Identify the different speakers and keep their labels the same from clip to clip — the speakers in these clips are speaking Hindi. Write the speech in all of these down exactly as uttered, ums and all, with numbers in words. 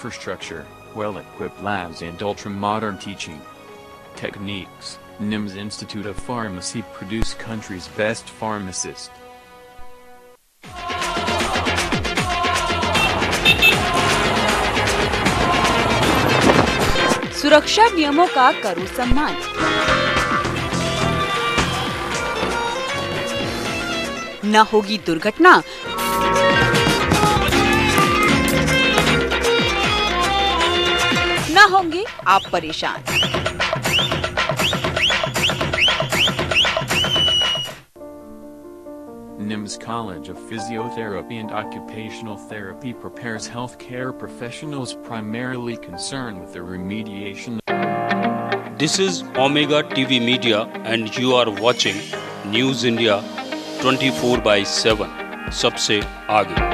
Speaker 1: infrastructure, well-equipped labs and ultra-modern teaching techniques, N I M S Institute of Pharmacy produce country's best pharmacists.
Speaker 2: सुरक्षा नियमों का करो सम्मान। न होगी दुर्घटना, न होंगे आप परेशान।
Speaker 1: N I M S College of Physiotherapy and Occupational Therapy prepares healthcare professionals primarily concerned with the remediation.
Speaker 3: This is Omega T V Media and you are watching News India twenty-four by seven. सबसे आगे।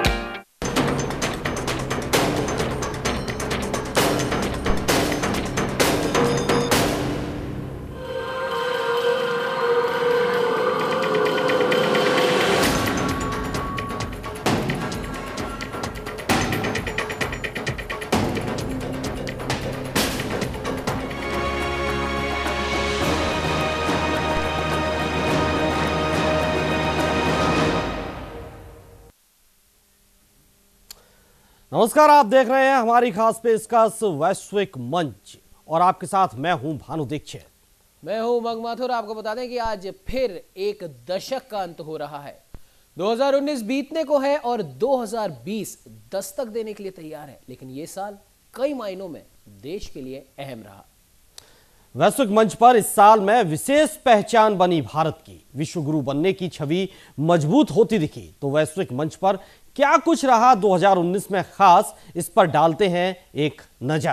Speaker 4: नमस्कार, आप देख रहे हैं हमारी खास पेशकश वैश्विक मंच और आपके साथ मैं हूं भानु दीक्षित।
Speaker 5: मैं हूं उमंग माथुर। आपको बता दें कि आज फिर एक दशक का अंत हो रहा है। दो हज़ार उन्नीस बीतने को है और दो हज़ार बीस दस्तक देने के लिए तैयार है, लेकिन ये साल कई मायनों में देश के लिए अहम रहा।
Speaker 4: वैश्विक मंच पर इस साल में विशेष पहचान बनी भारत की। विश्व गुरु बनने की छवि मजबूत होती दिखी। तो वैश्विक मंच पर क्या कुछ रहा दो हज़ार उन्नीस में खास, इस पर डालते हैं एक नजर।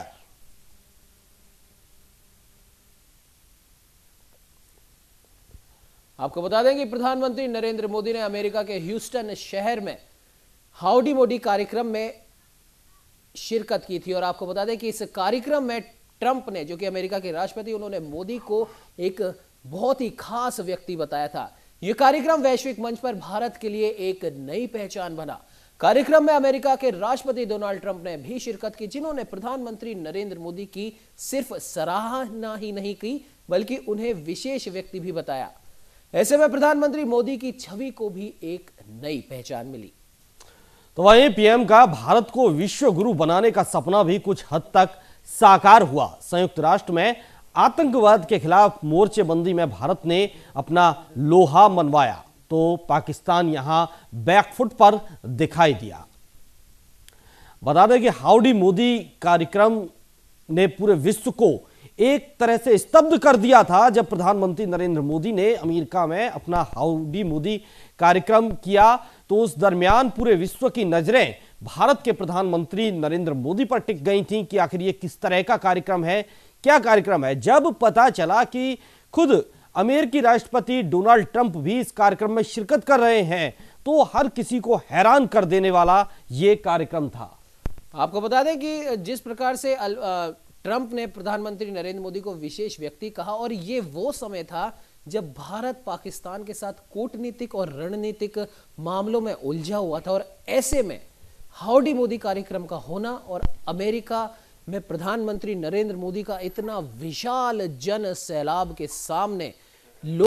Speaker 5: आपको बता दें कि प्रधानमंत्री नरेंद्र मोदी ने अमेरिका के ह्यूस्टन शहर में हाउडी मोदी कार्यक्रम में शिरकत की थी। और आपको बता दें कि इस कार्यक्रम में ट्रंप ने, जो कि अमेरिका के राष्ट्रपति, उन्होंने मोदी को एक बहुत ही खास व्यक्ति बताया था। यह कार्यक्रम वैश्विक मंच पर भारत के लिए एक नई पहचान बना। कार्यक्रम में अमेरिका के राष्ट्रपति डोनाल्ड ट्रंप ने भी शिरकत की, जिन्होंने प्रधानमंत्री नरेंद्र मोदी की सिर्फ सराहना ही नहीं की, बल्कि उन्हें विशेष व्यक्ति भी बताया। ऐसे में प्रधानमंत्री मोदी की छवि को भी एक नई पहचान मिली।
Speaker 4: तो वहीं पीएम का भारत को विश्व गुरु बनाने का सपना भी कुछ हद तक साकार हुआ। संयुक्त राष्ट्र में आतंकवाद के खिलाफ मोर्चेबंदी में भारत ने अपना लोहा मनवाया, तो पाकिस्तान यहां बैकफुट पर दिखाई दिया। बता दें कि हाउडी मोदी कार्यक्रम ने पूरे विश्व को एक तरह से स्तब्ध कर दिया था। जब प्रधानमंत्री नरेंद्र मोदी ने अमेरिका में अपना हाउडी मोदी कार्यक्रम किया, तो उस दरमियान पूरे विश्व की नजरें भारत के प्रधानमंत्री नरेंद्र मोदी पर टिक गई थीं कि आखिर ये किस तरह का कार्यक्रम है, क्या कार्यक्रम है। जब पता चला कि खुद अमेरिकी राष्ट्रपति डोनाल्ड ट्रंप भी इस कार्यक्रम में शिरकत कर रहे हैं, तो हर किसी को हैरान कर देने वाला ये कार्यक्रम था।
Speaker 5: आपको बता दें कि जिस प्रकार से ट्रंप ने प्रधानमंत्री नरेंद्र मोदी को विशेष व्यक्ति कहा, और ये वो समय था जब भारत पाकिस्तान के साथ कूटनीतिक और रणनीतिक मामलों में उलझा हुआ था। और ऐसे में हाउडी मोदी कार्यक्रम का होना और अमेरिका में प्रधानमंत्री नरेंद्र मोदी का इतना विशाल जन सैलाब के सामने लोग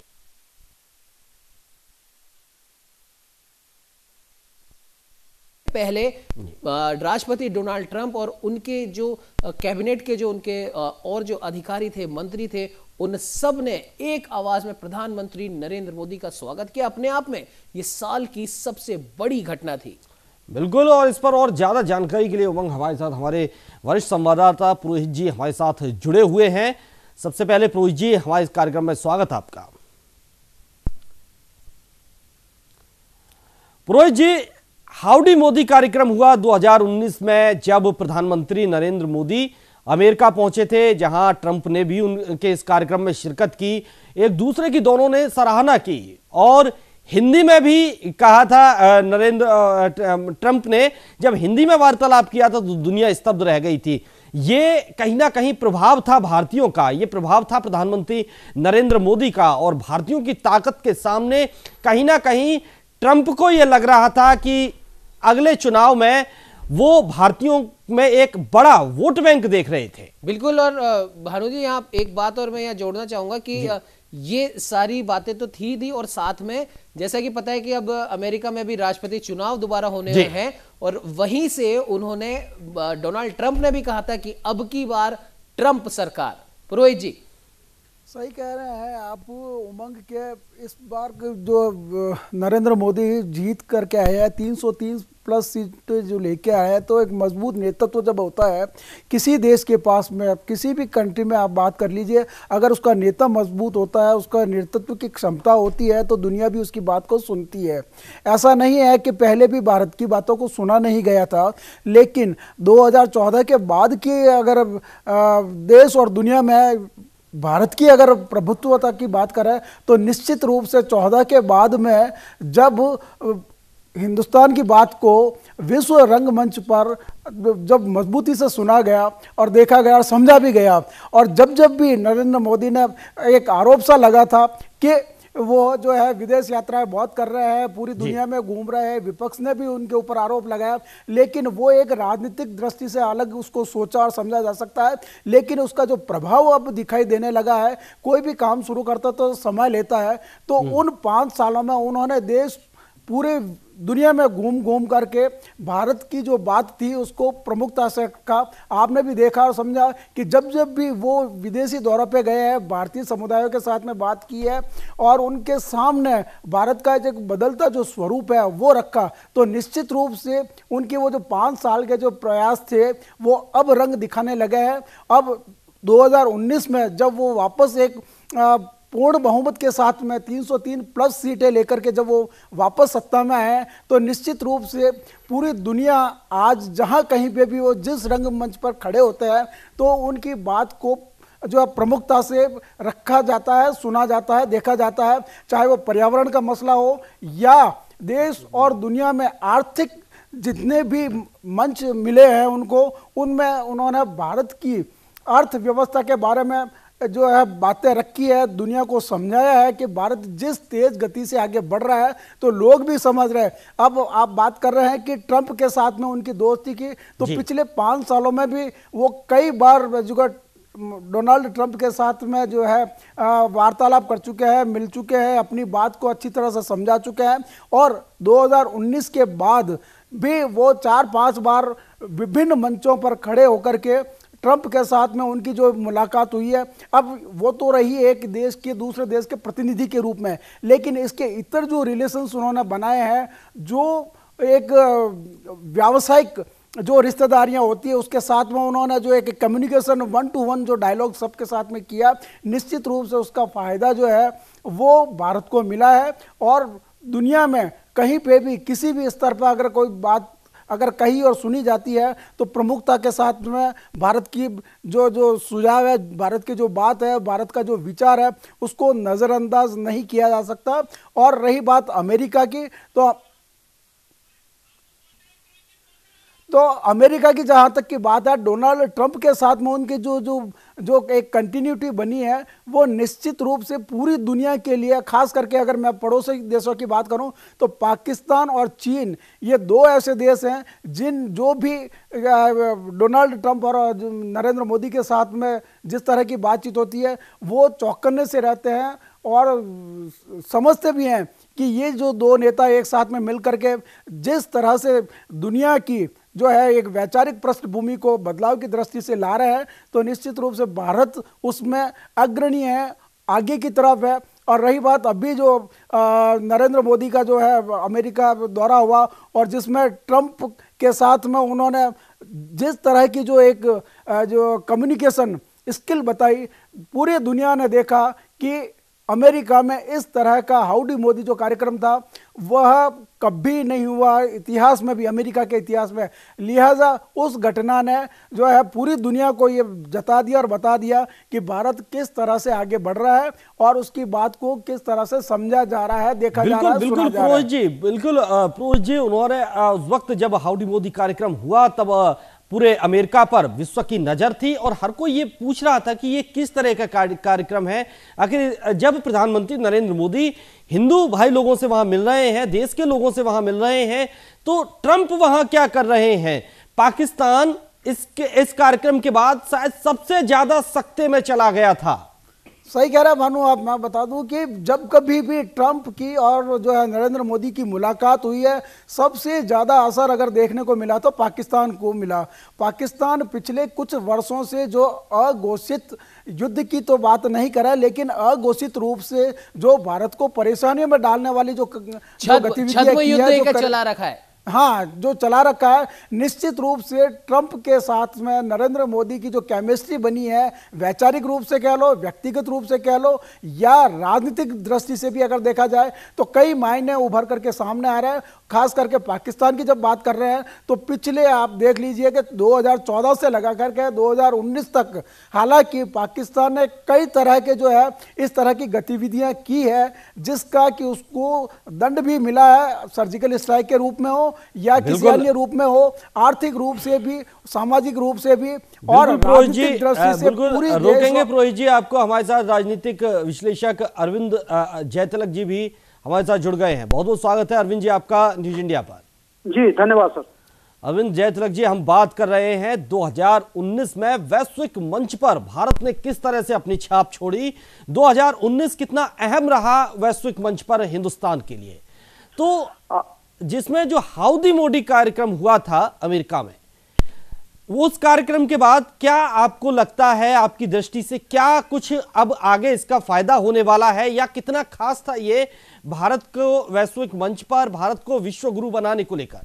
Speaker 5: पहले राष्ट्रपति डोनाल्ड ट्रंप और उनके जो कैबिनेट के जो उनके और जो अधिकारी थे, मंत्री थे, उन सब ने एक आवाज में प्रधानमंत्री नरेंद्र मोदी का स्वागत किया। अपने आप में यह साल की सबसे बड़ी घटना थी।
Speaker 4: बिल्कुल, और इस पर और ज्यादा जानकारी के लिए उमंग हमारे साथ हमारे वरिष्ठ संवाददाता पुरोहित जी हमारे साथ जुड़े हुए हैं। सबसे पहले पुरोहित जी, हमारे इस कार्यक्रम में स्वागत आपका। पुरोहित जी, हाउडी मोदी कार्यक्रम हुआ दो हज़ार उन्नीस में, जब प्रधानमंत्री नरेंद्र मोदी अमेरिका पहुंचे थे, जहां ट्रंप ने भी उनके इस कार्यक्रम में शिरकत की। एक दूसरे की दोनों ने सराहना की और हिंदी में भी कहा था। नरेंद्र ट्रंप ने जब हिंदी में वार्तालाप किया था तो दुनिया स्तब्ध रह गई थी। ये कहीं ना कहीं प्रभाव था भारतीयों का, ये प्रभाव था प्रधानमंत्री नरेंद्र मोदी का, और भारतीयों की ताकत के सामने कहीं ना कहीं ट्रंप को यह लग रहा था कि अगले चुनाव में वो भारतीयों में एक बड़ा वोट बैंक देख रहे थे।
Speaker 5: बिल्कुल। और भानु जी, यहाँ एक बात और मैं यहाँ जोड़ना चाहूंगा कि ये सारी बातें तो थी दी, और साथ में जैसा कि पता है कि अब अमेरिका में भी राष्ट्रपति चुनाव दोबारा होने हैं, और वहीं से उन्होंने, डोनाल्ड ट्रंप ने भी कहा था कि अब की बार ट्रंप सरकार। पुरोहित जी,
Speaker 6: सही कह रहे हैं आप। उमंग के इस बार जो नरेंद्र मोदी जीत करके आए हैं, तीन सौ तीन प्लस सीट जो लेके आए हैं, तो एक मजबूत नेतृत्व जब होता है किसी देश के पास में, किसी भी कंट्री में आप बात कर लीजिए, अगर उसका नेता मजबूत होता है, उसका नेतृत्व की क्षमता होती है, तो दुनिया भी उसकी बात को सुनती है। ऐसा नहीं है कि पहले भी भारत की बातों को सुना नहीं गया था, लेकिन दो हज़ार चौदह के बाद की अगर देश और दुनिया में भारत की अगर प्रभुत्वता की बात करें, तो निश्चित रूप से चौदह के बाद में जब हिंदुस्तान की बात को विश्व रंगमंच पर जब मजबूती से सुना गया और देखा गया और समझा भी गया, और जब जब भी नरेंद्र मोदी ने, एक आरोप सा लगा था कि वो जो है विदेश यात्राएं बहुत कर रहे हैं, पूरी दुनिया में घूम रहे हैं, विपक्ष ने भी उनके ऊपर आरोप लगाया, लेकिन वो एक राजनीतिक दृष्टि से अलग उसको सोचा और समझा जा सकता है, लेकिन उसका जो प्रभाव अब दिखाई देने लगा है, कोई भी काम शुरू करता तो समय लेता है, तो उन पाँच सालों में उन्होंने देश पूरे दुनिया में घूम घूम करके भारत की जो बात थी उसको प्रमुखता से रखा। आपने भी देखा और समझा कि जब जब भी वो विदेशी दौरे पे गए हैं, भारतीय समुदायों के साथ में बात की है और उनके सामने भारत का एक बदलता जो स्वरूप है वो रखा, तो निश्चित रूप से उनके वो जो पाँच साल के जो प्रयास थे वो अब रंग दिखाने लगे हैं। अब दो हज़ार उन्नीस में जब वो वापस एक आ, पूर्ण बहुमत के साथ में तीन सौ तीन प्लस सीटें लेकर के जब वो वापस सत्ता में आए, तो निश्चित रूप से पूरी दुनिया आज जहां कहीं पे भी वो जिस रंगमंच पर खड़े होते हैं, तो उनकी बात को जो है प्रमुखता से रखा जाता है, सुना जाता है, देखा जाता है, चाहे वो पर्यावरण का मसला हो या देश और दुनिया में आर्थिक जितने भी मंच मिले हैं उनको, उनमें उन्होंने भारत की अर्थव्यवस्था के बारे में जो है बातें रखी है, दुनिया को समझाया है कि भारत जिस तेज गति से आगे बढ़ रहा है, तो लोग भी समझ रहे हैं। अब आप बात कर रहे हैं कि ट्रंप के साथ में उनकी दोस्ती की, तो पिछले पाँच सालों में भी वो कई बार जो डोनाल्ड ट्रंप के साथ में जो है वार्तालाप कर चुके हैं, मिल चुके हैं, अपनी बात को अच्छी तरह से समझा चुके हैं, और दो हज़ार उन्नीस के बाद भी वो चार पांच बार विभिन्न मंचों पर खड़े होकर के ट्रंप के साथ में उनकी जो मुलाकात हुई है, अब वो तो रही एक देश के दूसरे देश के प्रतिनिधि के रूप में, लेकिन इसके इतर जो रिलेशंस उन्होंने बनाए हैं, जो एक व्यावसायिक जो रिश्तेदारियां होती है उसके साथ में उन्होंने जो एक कम्युनिकेशन वन टू वन जो डायलॉग सबके साथ में किया, निश्चित रूप से उसका फायदा जो है वो भारत को मिला है। और दुनिया में कहीं पे भी किसी भी स्तर पर अगर कोई बात अगर कही और सुनी जाती है, तो प्रमुखता के साथ में भारत की जो जो सुझाव है, भारत की जो बात है, भारत का जो विचार है, उसको नज़रअंदाज नहीं किया जा सकता। और रही बात अमेरिका की, तो तो अमेरिका की जहाँ तक की बात है, डोनाल्ड ट्रंप के साथ में उनकी जो जो जो एक कंटिन्यूटी बनी है, वो निश्चित रूप से पूरी दुनिया के लिए, खास करके अगर मैं पड़ोसी देशों की बात करूं, तो पाकिस्तान और चीन, ये दो ऐसे देश हैं जिन जो भी डोनाल्ड ट्रंप और नरेंद्र मोदी के साथ में जिस तरह की बातचीत होती है, वो चौकन्ने से रहते हैं और समझते भी हैं कि ये जो दो नेता एक साथ में मिल करके जिस तरह से दुनिया की जो है एक वैचारिक पृष्ठभूमि को बदलाव की दृष्टि से ला रहे हैं, तो निश्चित रूप से भारत उसमें अग्रणी है, आगे की तरफ है। और रही बात अभी जो नरेंद्र मोदी का जो है अमेरिका दौरा हुआ, और जिसमें ट्रंप के साथ में उन्होंने जिस तरह की जो एक जो कम्युनिकेशन स्किल बताई, पूरी दुनिया ने देखा कि अमेरिका में इस तरह का हाउडी मोदी जो कार्यक्रम था वह कभी नहीं हुआ इतिहास में भी, अमेरिका के इतिहास में। लिहाजा उस घटना ने जो है पूरी दुनिया को ये जता दिया और बता दिया कि भारत किस तरह से आगे बढ़ रहा है और उसकी बात को किस तरह से समझा जा रहा है, देखा जा रहा है,
Speaker 4: बिल्कुल पुरोहित जी, बिल्कुल पुरोहित जी, उन्होंने उस वक्त जब हाउडी मोदी कार्यक्रम हुआ तब पूरे अमेरिका पर विश्व की नजर थी और हर कोई ये पूछ रहा था कि ये किस तरह का कार्यक्रम है। आखिर जब प्रधानमंत्री नरेंद्र मोदी हिंदू भाई लोगों से वहां मिल रहे हैं, देश के लोगों से वहां मिल रहे हैं, तो ट्रंप वहां क्या कर रहे हैं? पाकिस्तान इसके इस कार्यक्रम के बाद शायद सबसे ज्यादा सख्ते में चला गया था।
Speaker 6: सही कह रहा है भानु। आप मैं बता दूं कि जब कभी भी ट्रंप की और जो है नरेंद्र मोदी की मुलाकात हुई है, सबसे ज़्यादा असर अगर देखने को मिला तो पाकिस्तान को मिला। पाकिस्तान पिछले कुछ वर्षों से जो अघोषित युद्ध की तो बात नहीं कर रहा है, लेकिन अघोषित रूप से जो भारत को परेशानियों में डालने वाली जो, जो गतिविधियां की है, जो
Speaker 5: चला रखा है,
Speaker 6: हाँ जो चला रखा है, निश्चित रूप से ट्रंप के साथ में नरेंद्र मोदी की जो केमिस्ट्री बनी है, वैचारिक रूप से कह लो, व्यक्तिगत रूप से कह लो, या राजनीतिक दृष्टि से भी अगर देखा जाए तो कई मायने उभर करके सामने आ रहे हैं। खास करके पाकिस्तान की जब बात कर रहे हैं तो पिछले आप देख लीजिए कि दो हज़ार चौदह से लगा करके दो हज़ार उन्नीस तक, हालांकि पाकिस्तान ने कई तरह के जो है इस तरह की गतिविधियां की है जिसका कि उसको दंड भी मिला है, सर्जिकल स्ट्राइक के रूप में हो या किसी अन्य रूप में हो, आर्थिक रूप से भी, सामाजिक रूप से भी और राजनीतिक दृष्टि से पूरी
Speaker 4: रोकेंगे। प्रोहित जी, आपको हमारे साथ राजनीतिक विश्लेषक अरविंद जयतिलक जी भी हमारे साथ जुड़ गए हैं। बहुत बहुत स्वागत है अरविंद जी आपका न्यूज इंडिया पर।
Speaker 7: जी धन्यवाद सर।
Speaker 4: अरविंद जयतिलक जी, हम बात कर रहे हैं दो हज़ार उन्नीस में वैश्विक मंच पर भारत ने किस तरह से अपनी छाप छोड़ी। दो हज़ार उन्नीस कितना अहम रहा वैश्विक मंच पर हिंदुस्तान के लिए, तो जिसमें जो हाउडी मोदी कार्यक्रम हुआ था अमेरिका में, उस कार्यक्रम के बाद क्या आपको लगता है, आपकी दृष्टि से क्या कुछ अब आगे इसका फायदा होने वाला है, या कितना खास था ये भारत को वैश्विक मंच पर, भारत को विश्व गुरु बनाने को लेकर?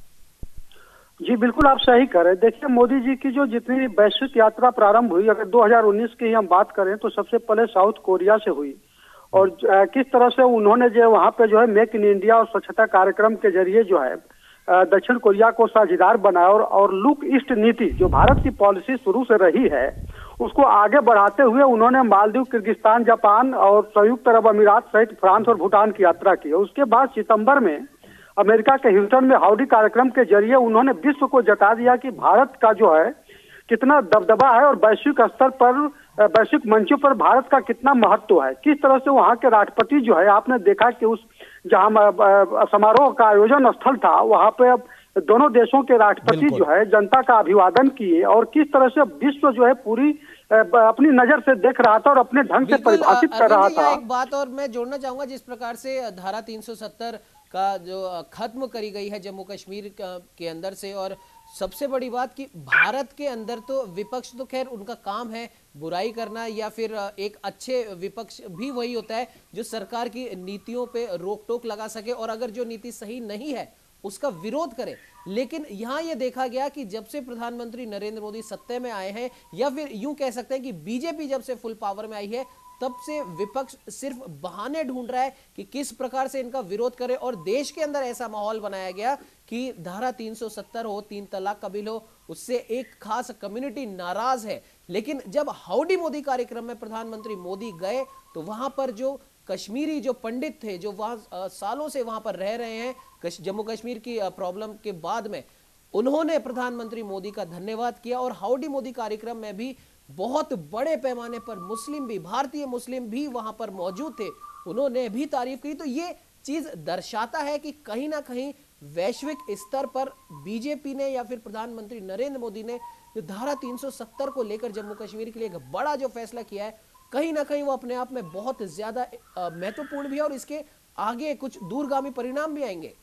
Speaker 7: जी बिल्कुल आप सही कह रहे हैं। देखिए मोदी जी की जो जितनी वैश्विक यात्रा प्रारंभ हुई, अगर दो हज़ार उन्नीस की हम बात करें तो सबसे पहले साउथ कोरिया से हुई, और किस तरह से उन्होंने जो वहाँ पे जो है मेक इन इंडिया और स्वच्छता कार्यक्रम के जरिए जो है दक्षिण कोरिया को साझेदार बनाया, और, और लुक ईस्ट नीति जो भारत की पॉलिसी शुरू से रही है उसको आगे बढ़ाते हुए उन्होंने मालदीव, किर्गिस्तान, जापान और संयुक्त अरब अमीरात सहित फ्रांस और भूटान की यात्रा की। उसके बाद सितंबर में अमेरिका के ह्यूस्टन में हाउडी कार्यक्रम के जरिए उन्होंने विश्व को जता दिया कि भारत का जो है कितना दबदबा है और वैश्विक स्तर पर, वैश्विक मंचों पर भारत का कितना महत्व है। किस तरह से वहाँ के राष्ट्रपति जो है, आपने देखा कि उस जहाँ समारोह का आयोजन स्थल था वहाँ पे दोनों देशों के राष्ट्रपति जो है जनता का अभिवादन किए, और किस तरह से विश्व जो है पूरी अपनी नजर से देख रहा था और अपने ढंग से परिभाषित कर रहा था।
Speaker 5: एक बात और मैं जोड़ना चाहूंगा, जिस प्रकार से धारा तीन सौ सत्तर का जो खत्म करी गई है जम्मू कश्मीर के अंदर से, और सबसे बड़ी बात कि भारत के अंदर तो विपक्ष तो खैर उनका काम है बुराई करना, या फिर एक अच्छे विपक्ष भी वही होता है जो सरकार की नीतियों पे रोक टोक लगा सके, और अगर जो नीति सही नहीं है उसका विरोध करे। लेकिन यहाँ ये देखा गया कि जब से प्रधानमंत्री नरेंद्र मोदी सत्ता में आए हैं, या फिर यूं कह सकते हैं कि बीजेपी जब से फुल पावर में आई है, तब से विपक्ष सिर्फ बहाने ढूंढ रहा है कि किस प्रकार से इनका विरोध करे, और देश के अंदर ऐसा माहौल बनाया गया कि धारा तीन सौ सत्तर हो, तीन तलाक का बिल हो, उससे एक खास कम्युनिटी नाराज है। लेकिन जब हाउडी मोदी कार्यक्रम में प्रधानमंत्री मोदी गए तो वहां पर जो कश्मीरी जो पंडित थे, जो वहां सालों से वहां पर रह रहे हैं जम्मू कश्मीर की प्रॉब्लम के बाद में, उन्होंने प्रधानमंत्री मोदी का धन्यवाद किया, और हाउडी मोदी कार्यक्रम में भी बहुत बड़े पैमाने पर मुस्लिम भी, भारतीय मुस्लिम भी वहां पर मौजूद थे, उन्होंने भी तारीफ की। तो ये चीज दर्शाता है कि कहीं ना कहीं वैश्विक स्तर पर बीजेपी ने या फिर प्रधानमंत्री नरेंद्र मोदी ने जो धारा तीन सौ सत्तर को लेकर जम्मू कश्मीर के लिए एक बड़ा जो फैसला किया है, कहीं ना कहीं वो अपने आप में बहुत ज्यादा महत्वपूर्ण भी है, और इसके आगे कुछ दूरगामी परिणाम भी आएंगे।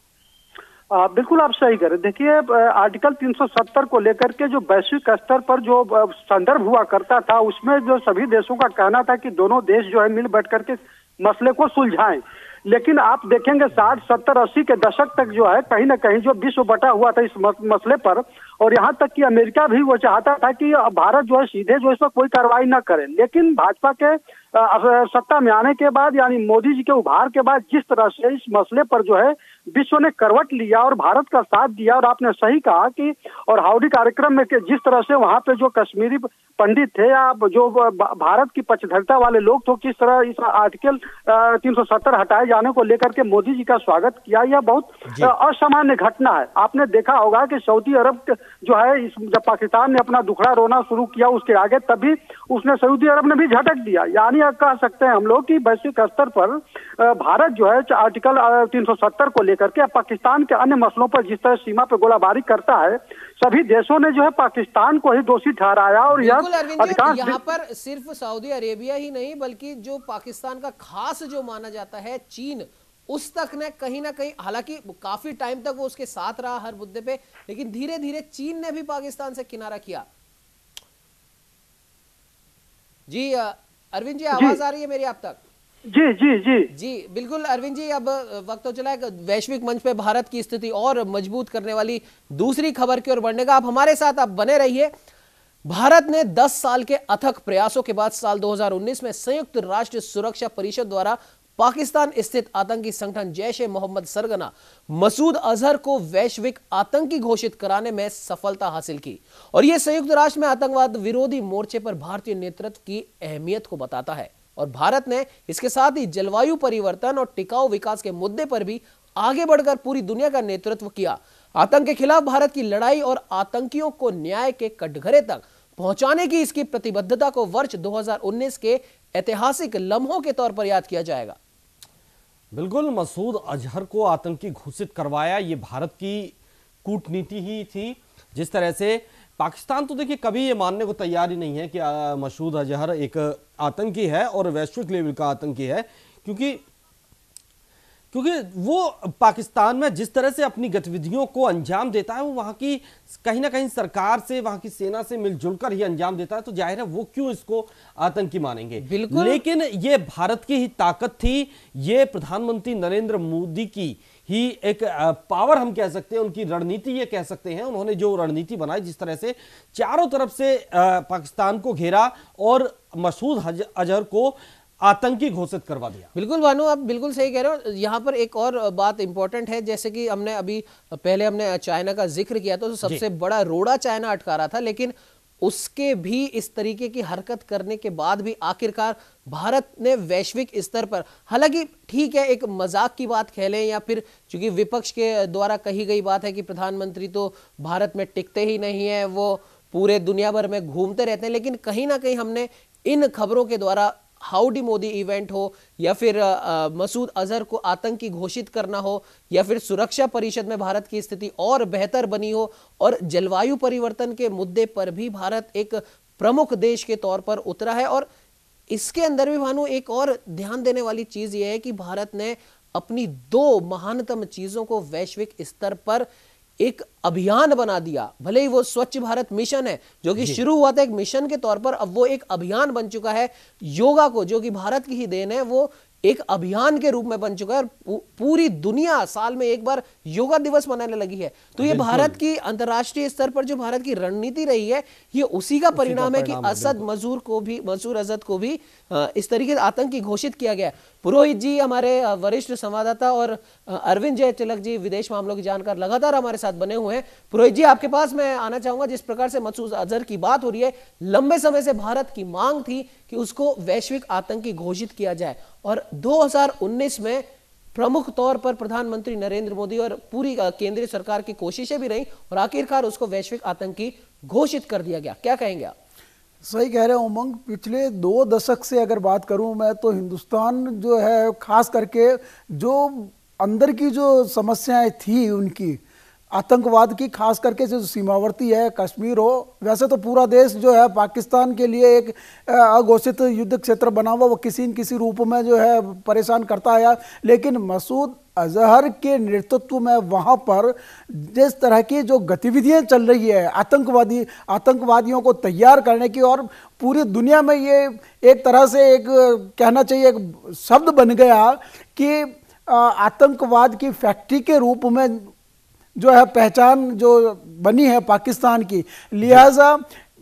Speaker 7: आ, बिल्कुल आप सही करें। देखिए आर्टिकल तीन सौ सत्तर को लेकर के जो वैश्विक स्तर पर जो संदर्भ हुआ करता था, उसमें जो सभी देशों का कहना था कि दोनों देश जो है मिल बैठ करके मसले को सुलझाएं, लेकिन आप देखेंगे साठ सत्तर अस्सी के दशक तक जो है कहीं ना कहीं जो विश्व बटा हुआ था इस मसले पर, और यहाँ तक कि अमेरिका भी वो चाहता था कि भारत जो है सीधे जो इस पर कोई कार्रवाई न करे। लेकिन भाजपा के सत्ता में आने के बाद, यानी मोदी जी के उभार के बाद, जिस तरह से इस मसले पर जो है विश्व ने करवट लिया और भारत का साथ दिया, और आपने सही कहा कि और हाउडी कार्यक्रम में जिस तरह से वहाँ पे जो कश्मीरी पंडित थे या जो भारत की पक्षधरता वाले लोग थे, किस तरह इस आर्टिकल तीन सौ सत्तर हटाए जाने को लेकर के मोदी जी का स्वागत किया, यह बहुत असामान्य घटना है। आपने देखा होगा कि सऊदी अरब जो है इस जब पाकिस्तान ने अपना दुखड़ा रोना शुरू किया उसके आगे, तभी उसने सऊदी अरब ने भी झटक दिया। यानी कह सकते हैं हम लोग कि वैश्विक स्तर पर भारत जो है आर्टिकल तीन सौ सत्तर को लेकर के, पाकिस्तान के अन्य मसलों पर जिस तरह सीमा पर गोलाबारी करता है, सभी देशों ने जो है पाकिस्तान को ही दोषी ठहराया। और यह
Speaker 5: अधिकांश यहाँ पर सिर्फ सऊदी अरेबिया ही नहीं बल्कि जो पाकिस्तान का खास जो माना जाता है चीन, उस तक ने कहीं ना कहीं, हालांकि काफी टाइम तक वो उसके साथ रहा हर मुद्दे पे, लेकिन धीरे धीरे चीन ने भी पाकिस्तान से किनारा किया। जी अरविंद जी, आवाज आ रही है मेरी आप तक?
Speaker 7: जी जी जी
Speaker 5: जी बिल्कुल अरविंद जी, अब वक्त तो चला है वैश्विक मंच पे भारत की स्थिति और मजबूत करने वाली दूसरी खबर की ओर बढ़ने का। आप हमारे साथ आप बने रहिए। भारत ने दस साल के अथक प्रयासों के बाद साल दो हज़ार उन्नीस में संयुक्त राष्ट्र सुरक्षा परिषद द्वारा पाकिस्तान स्थित आतंकी संगठन जैश ए मोहम्मद सरगना मसूद अजहर को वैश्विक आतंकी घोषित कराने में सफलता हासिल की। और यह संयुक्त राष्ट्र में आतंकवाद विरोधी मोर्चे पर भारतीय नेतृत्व की अहमियत को बताता है। और भारत ने इसके साथ ही जलवायु परिवर्तन और टिकाऊ विकास के मुद्दे पर भी आगे बढ़कर पूरी दुनिया का नेतृत्व किया। आतंक के खिलाफ भारत की लड़ाई और आतंकियों को न्याय के कटघरे तक पहुंचाने की इसकी प्रतिबद्धता को वर्ष दो हज़ार उन्नीस के ऐतिहासिक लम्हों के तौर पर याद किया जाएगा।
Speaker 4: बिल्कुल, मसूद अजहर को आतंकी घोषित करवाया, ये भारत की कूटनीति ही थी। जिस तरह से पाकिस्तान तो देखिए कभी ये मानने को तैयार ही नहीं है कि मसूद अजहर एक आतंकी है और वैश्विक लेवल का आतंकी है, क्योंकि क्योंकि वो पाकिस्तान में जिस तरह से अपनी गतिविधियों को अंजाम देता है वो वहां की कहीं ना कहीं सरकार से, वहां की सेना से मिलजुल कर ही अंजाम देता है, तो जाहिर है वो क्यों इसको आतंकी मानेंगे।
Speaker 5: बिल्कुल,
Speaker 4: लेकिन ये भारत की ही ताकत थी, ये प्रधानमंत्री नरेंद्र मोदी की ही एक पावर हम कह सकते हैं, उनकी रणनीति ये कह सकते हैं। उन्होंने जो रणनीति बनाई, जिस तरह से चारों तरफ से पाकिस्तान को घेरा और मसूद अजहर को आतंकी घोषित करवा दिया।
Speaker 5: बिल्कुल भानु, आप बिल्कुल सही कह रहे हो। यहाँ पर एक और बात इंपॉर्टेंट है, जैसे कि हमने अभी पहले हमने चाइना का जिक्र किया तो सबसे बड़ा रोड़ा चाइना अटका रहा था, लेकिन उसके भी इस तरीके की हरकत करने के बाद भी आखिरकार भारत ने वैश्विक स्तर पर, हालांकि ठीक है एक मजाक की बात कह लें या फिर चूंकि विपक्ष के द्वारा कही गई बात है कि प्रधानमंत्री तो भारत में टिकते ही नहीं है, वो पूरे दुनिया भर में घूमते रहते हैं, लेकिन कहीं ना कहीं हमने इन खबरों के द्वारा हाउडी मोदी इवेंट हो या फिर मसूद अजहर को आतंकी घोषित करना हो या फिर सुरक्षा परिषद में भारत की स्थिति और बेहतर बनी हो और जलवायु परिवर्तन के मुद्दे पर भी भारत एक प्रमुख देश के तौर पर उतरा है। और इसके अंदर भी भानु एक और ध्यान देने वाली चीज यह है कि भारत ने अपनी दो महानतम चीजों को वैश्विक स्तर पर एक अभियान बना दिया। भले ही वो स्वच्छ भारत मिशन है जो कि शुरू हुआ था एक मिशन के तौर पर, अब वो एक अभियान बन चुका है। योगा को, जो कि भारत की ही देन है, वो एक अभियान के रूप में बन चुका है और पूरी दुनिया साल में एक बार योगा दिवस मनाने लगी है। तो ये भारत की अंतर्राष्ट्रीय स्तर पर जो भारत की रणनीति रही है, ये उसी का परिणाम है कि असद मजूर को भी, मसूद अजहर को भी इस तरीके से आतंकी घोषित किया गया। पुरोहित जी हमारे वरिष्ठ संवाददाता और अरविंद जय तिलक जी विदेश मामलों की जानकार लगातार हमारे साथ बने हुए हैं। पुरोहित जी, आपके पास मैं आना चाहूंगा। जिस प्रकार से मसूद अजहर की बात हो रही है, लंबे समय से भारत की मांग थी कि उसको वैश्विक आतंकी घोषित किया जाए और दो हज़ार उन्नीस में प्रमुख तौर पर प्रधानमंत्री नरेंद्र मोदी और पूरी केंद्रीय सरकार की कोशिशें भी रही और आखिरकार उसको वैश्विक आतंकी घोषित कर दिया गया। क्या कहेंगे आप?
Speaker 6: सही कह रहे हैं उमंग, पिछले दो दशक से अगर बात करूं मैं तो हिंदुस्तान जो है खास करके जो अंदर की जो समस्याएं थी उनकी, आतंकवाद की, खास करके जो सीमावर्ती है, कश्मीर हो, वैसे तो पूरा देश जो है पाकिस्तान के लिए एक अघोषित युद्ध क्षेत्र बना हुआ, वो किसी न किसी रूप में जो है परेशान करता है। लेकिन मसूद अजहर के नेतृत्व में वहाँ पर जिस तरह की जो गतिविधियाँ चल रही है आतंकवादी आतंकवादियों को तैयार करने की, और पूरी दुनिया में ये एक तरह से एक कहना चाहिए एक शब्द बन गया कि आतंकवाद की फैक्ट्री के रूप में जो है पहचान जो बनी है पाकिस्तान की। लिहाजा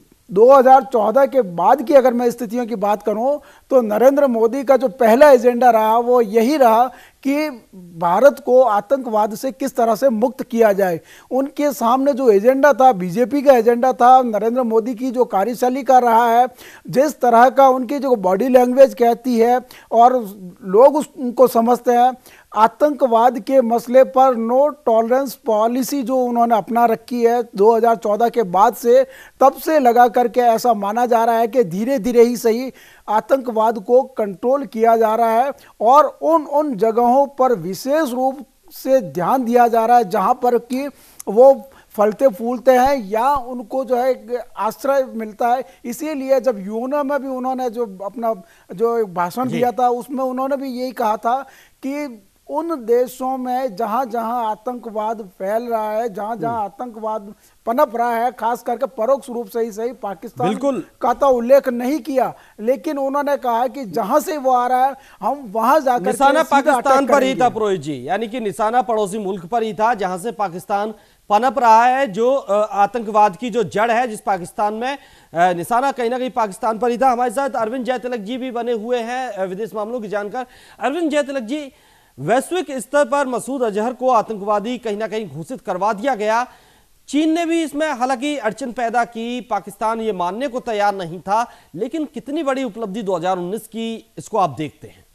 Speaker 6: दो हज़ार चौदह के बाद की अगर मैं स्थितियों की बात करूं तो नरेंद्र मोदी का जो पहला एजेंडा रहा वो यही रहा कि भारत को आतंकवाद से किस तरह से मुक्त किया जाए। उनके सामने जो एजेंडा था, बीजेपी का एजेंडा था, नरेंद्र मोदी की जो कार्यशैली का रहा है, जिस तरह का उनकी जो बॉडी लैंग्वेज कहती है और लोग उनको समझते हैं, आतंकवाद के मसले पर नो टॉलरेंस पॉलिसी जो उन्होंने अपना रखी है दो हज़ार चौदह के बाद से, तब से लगा करके ऐसा माना जा रहा है कि धीरे धीरे ही सही आतंकवाद को कंट्रोल किया जा रहा है और उन उन जगहों पर विशेष रूप से ध्यान दिया जा रहा है, जहां पर कि वो फलते फूलते हैं या उनको जो है आश्रय मिलता है। इसीलिए जब यूएन में भी उन्होंने जो अपना जो भाषण दिया था उसमें उन्होंने भी यही कहा था कि उन देशों में जहां जहां आतंकवाद फैल रहा है, जहां जहां आतंकवाद पनप रहा है, खास करके परोक्ष रूप से ही सही पाकिस्तान का तो उल्लेख नहीं किया, लेकिन उन्होंने कहा कि जहां से वो आ रहा है हम वहां जाकर
Speaker 4: निशाना पाकिस्तान पर ही था पुरोहित जी, यानी कि निशाना पड़ोसी मुल्क पर ही था जहां से पाकिस्तान पनप रहा है। जो आतंकवाद की जो जड़ है जिस पाकिस्तान में, निशाना कहीं ना कहीं पाकिस्तान पर ही था। हमारे साथ अरविंद जयतिलक जी भी बने हुए हैं विदेश मामलों की जानकार। अरविंद जयतिलक जी, वैश्विक स्तर पर मसूद अजहर को आतंकवादी कहीं ना कहीं घोषित करवा दिया गया। चीन ने भी इसमें हालांकि अड़चन पैदा की, पाकिस्तान ये मानने को तैयार नहीं था, लेकिन कितनी बड़ी उपलब्धि दो हज़ार उन्नीस की इसको आप देखते हैं?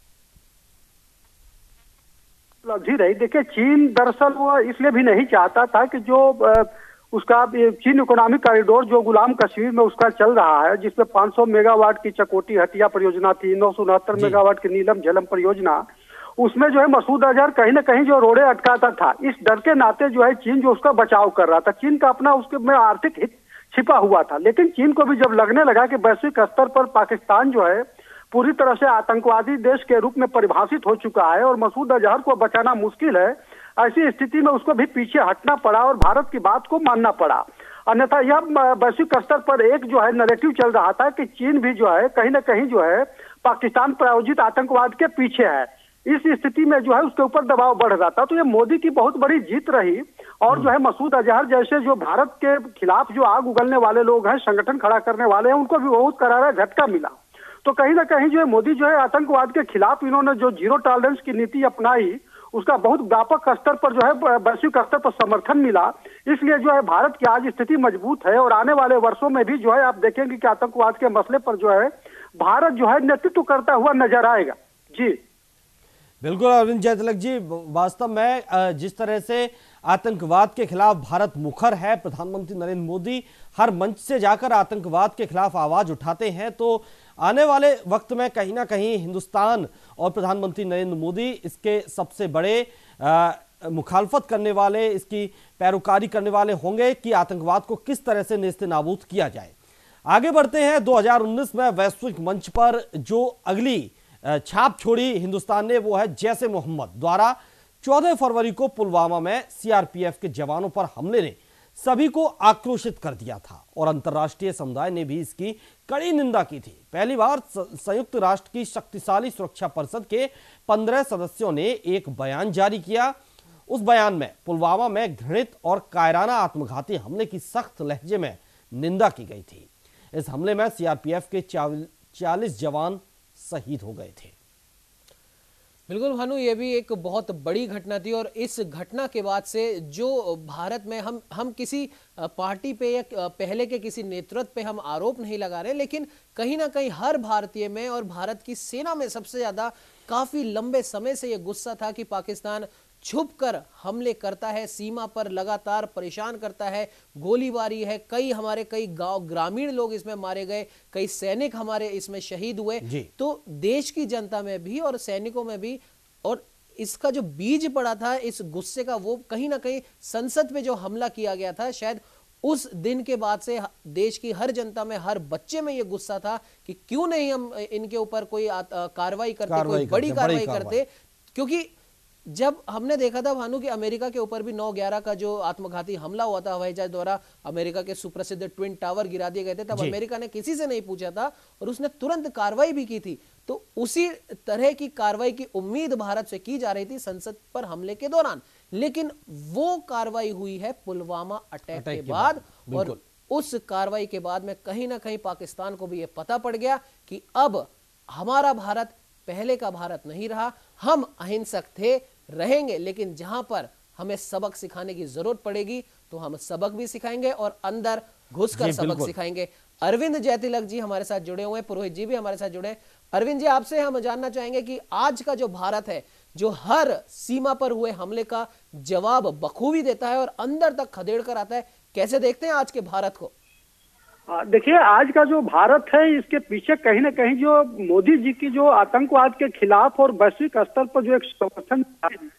Speaker 7: उपलब्धि रही, देखिए चीन दरअसल वो इसलिए भी नहीं चाहता था कि जो उसका चीन इकोनॉमिक कॉरिडोर जो गुलाम कश्मीर में उसका चल रहा है, जिसमें पाँच सौ मेगावाट की चकोटी हटिया परियोजना थी, नौ सौ उनहत्तर मेगावाट की नीलम झेलम परियोजना, उसमें जो है मसूद अजहर कहीं ना कहीं जो रोड़े अटकाता था। इस डर के नाते जो है चीन जो उसका बचाव कर रहा था, चीन का अपना उसके में आर्थिक हित छिपा हुआ था। लेकिन चीन को भी जब लगने लगा कि वैश्विक स्तर पर पाकिस्तान जो है पूरी तरह से आतंकवादी देश के रूप में परिभाषित हो चुका है और मसूद अजहर को बचाना मुश्किल है, ऐसी स्थिति में उसको भी पीछे हटना पड़ा और भारत की बात को मानना पड़ा। अन्यथा यह वैश्विक स्तर पर एक जो है नैरेटिव चल रहा था कि चीन भी जो है कहीं ना कहीं जो है पाकिस्तान प्रायोजित आतंकवाद के पीछे है। इस स्थिति में जो है उसके ऊपर दबाव बढ़ रहा था। तो ये मोदी की बहुत बड़ी जीत रही और जो है मसूद अजहर जैसे जो भारत के खिलाफ जो आग उगलने वाले लोग हैं, संगठन खड़ा करने वाले हैं, उनको भी बहुत करारा झटका मिला। तो कहीं ना कहीं जो है मोदी जो है आतंकवाद के खिलाफ इन्होंने जो जीरो टॉलरेंस की नीति अपनाई, उसका बहुत व्यापक स्तर पर जो है वैश्विक स्तर पर समर्थन मिला। इसलिए जो है भारत की आज स्थिति मजबूत है और आने वाले वर्षों में भी जो है आप देखेंगे कि आतंकवाद के मसले पर जो है भारत जो है नेतृत्व करता हुआ नजर आएगा। जी
Speaker 4: बिल्कुल अरविंद जयतिलक जी, वास्तव में जिस तरह से आतंकवाद के खिलाफ भारत मुखर है, प्रधानमंत्री नरेंद्र मोदी हर मंच से जाकर आतंकवाद के खिलाफ आवाज उठाते हैं, तो आने वाले वक्त में कहीं ना कहीं हिंदुस्तान और प्रधानमंत्री नरेंद्र मोदी इसके सबसे बड़े मुखालफत करने वाले, इसकी पैरोकारी करने वाले होंगे कि आतंकवाद को किस तरह से नेस्तनाबूद किया जाए। आगे बढ़ते हैं। दो हज़ार उन्नीस में वैश्विक मंच पर जो अगली छाप छोड़ी हिंदुस्तान ने, वो है जैश ए मोहम्मद द्वारा चौदह फरवरी को पुलवामा में सीआरपीएफ के जवानों पर हमले ने सभी को आक्रोशित कर दिया था और अंतर्राष्ट्रीय समुदाय ने भी इसकी कड़ी निंदा की थी। पहली बार संयुक्त राष्ट्र की शक्तिशाली सुरक्षा परिषद के पंद्रह सदस्यों ने एक बयान जारी किया। उस बयान में पुलवामा में घृणित और कायराना आत्मघाती हमले की सख्त लहजे में निंदा की गई थी। इस हमले में सीआरपीएफ के चालीस जवान शहीद हो गए थे।
Speaker 5: बिल्कुल भानु, ये भी एक बहुत बड़ी घटना थी और इस घटना के बाद से जो भारत में हम हम किसी पार्टी पे या पहले के किसी नेतृत्व पे हम आरोप नहीं लगा रहे, लेकिन कहीं ना कहीं हर भारतीय में और भारत की सेना में सबसे ज्यादा काफी लंबे समय से ये गुस्सा था कि पाकिस्तान छुप कर हमले करता है, सीमा पर लगातार परेशान करता है, गोलीबारी है, कई हमारे कई गांव ग्रामीण लोग इसमें मारे गए, कई सैनिक हमारे इसमें शहीद हुए। तो देश की जनता में भी और सैनिकों में भी, और इसका जो बीज पड़ा था इस गुस्से का, वो कहीं ना कहीं संसद पे जो हमला किया गया था, शायद उस दिन के बाद से देश की हर जनता में, हर बच्चे में ये गुस्सा था कि क्यों नहीं हम इनके ऊपर कोई कार्रवाई करते, कोई बड़ी कार्रवाई करते। क्योंकि जब हमने देखा था भानु कि अमेरिका के ऊपर भी नौ ग्यारह का जो आत्मघाती हमला हुआ था, हवाई जहाज द्वारा अमेरिका के सुप्रसिद्ध ट्विन टावर गिरा दिए गए थे, तब अमेरिका ने किसी से नहीं पूछा था और उसने तुरंत कार्रवाई भी की थी। तो उसी तरह की कार्रवाई की उम्मीद भारत से की जा रही थी संसद पर हमले के दौरान, लेकिन वो कार्रवाई हुई है पुलवामा अटैक के बाद। और उस कार्रवाई के बाद में कहीं ना कहीं पाकिस्तान को भी यह पता पड़ गया कि अब हमारा भारत पहले का भारत नहीं रहा, हम अहिंसक थे, रहेंगे, लेकिन जहां पर हमें सबक सिखाने की जरूरत पड़ेगी तो हम सबक भी सिखाएंगे और अंदर घुसकर सबक सिखाएंगे। अरविंद जयतिलक जी हमारे साथ जुड़े हुए हैं, पुरोहित जी भी हमारे साथ जुड़े हैं। अरविंद जी, आपसे हम जानना चाहेंगे कि आज का जो भारत है, जो हर सीमा पर हुए हमले का जवाब बखूबी देता है और अंदर तक खदेड़ कर आता है, कैसे देखते हैं आज के भारत को?
Speaker 7: देखिए, आज का जो भारत है इसके पीछे कहीं ना कहीं जो मोदी जी की जो आतंकवाद के खिलाफ और वैश्विक स्तर पर जो एक समर्थन,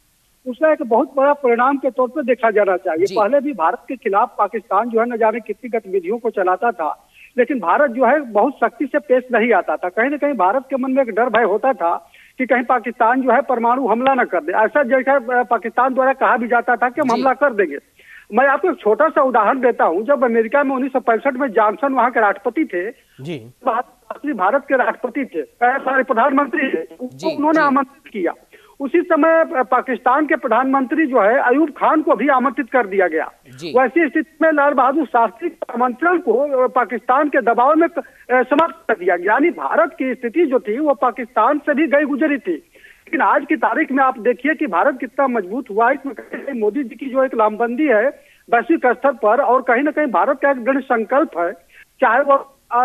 Speaker 7: उसका एक बहुत बड़ा परिणाम के तौर पर देखा जाना चाहिए। पहले भी भारत के खिलाफ पाकिस्तान जो है न जाने कितनी गतिविधियों को चलाता था, लेकिन भारत जो है बहुत सख्ती से पेश नहीं आता था। कहीं ना कहीं भारत के मन में एक डर भय होता था कि कहीं पाकिस्तान जो है परमाणु हमला न कर दे। ऐसा जैसा पाकिस्तान द्वारा कहा भी जाता था कि हम हमला कर देंगे। मैं आपको एक छोटा सा उदाहरण देता हूं। जब अमेरिका में उन्नीस सौ पैंसठ में जॉनसन वहां के राष्ट्रपति थे जी, भारत के राष्ट्रपति थे, सारे प्रधानमंत्री थे, उन्होंने आमंत्रित किया। उसी समय पाकिस्तान के प्रधानमंत्री जो है अयूब खान को भी आमंत्रित कर दिया गया। वैसी स्थिति में लाल बहादुर शास्त्री के आमंत्रण को पाकिस्तान के दबाव में समाप्त कर दिया गया। यानी भारत की स्थिति जो थी वो पाकिस्तान से भी गई गुजरी थी। लेकिन आज की तारीख में आप देखिए कि भारत कितना मजबूत हुआ है। इसमें मोदी जी की जो एक लामबंदी है वैश्विक स्तर पर, और कहीं ना कहीं भारत का एक दृढ़ संकल्प है, चाहे वो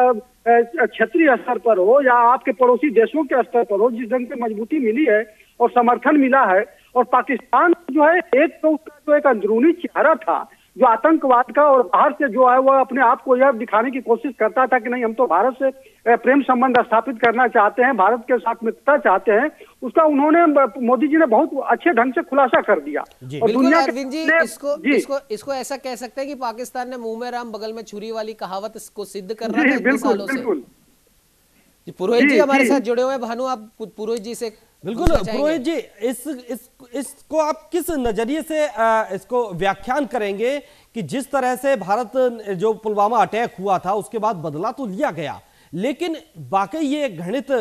Speaker 7: क्षेत्रीय स्तर पर हो या आपके पड़ोसी देशों के स्तर पर हो, जिस ढंग से मजबूती मिली है और समर्थन मिला है। और पाकिस्तान जो है एक तो उसका जो एक अंदरूनी चेहरा था जो आतंकवाद का, और बाहर से जो है वो अपने आप को यह दिखाने की कोशिश करता था कि नहीं हम तो भारत से प्रेम संबंध स्थापित करना चाहते हैं, भारत के साथ मित्रता चाहते हैं, उसका उन्होंने मोदी जी ने बहुत अच्छे ढंग से खुलासा कर दिया।
Speaker 5: और दुनिया अरविंद जी इसको जी, इसको इसको ऐसा कह सकते हैं कि पाकिस्तान ने मुंह में राम बगल में छुरी वाली कहावत को सिद्ध कर रहा है इतने सालों से। पुरोहित जी हमारे साथ जुड़े हुए हैं। भानु, आप पुरोहित जी से
Speaker 4: बिल्कुल। पुरोहित जी, इस इस इसको आप किस नजरिए से आ, इसको व्याख्यान करेंगे कि जिस तरह से भारत जो पुलवामा अटैक हुआ था उसके बाद बदला तो लिया गया, लेकिन वाकई ये घृणित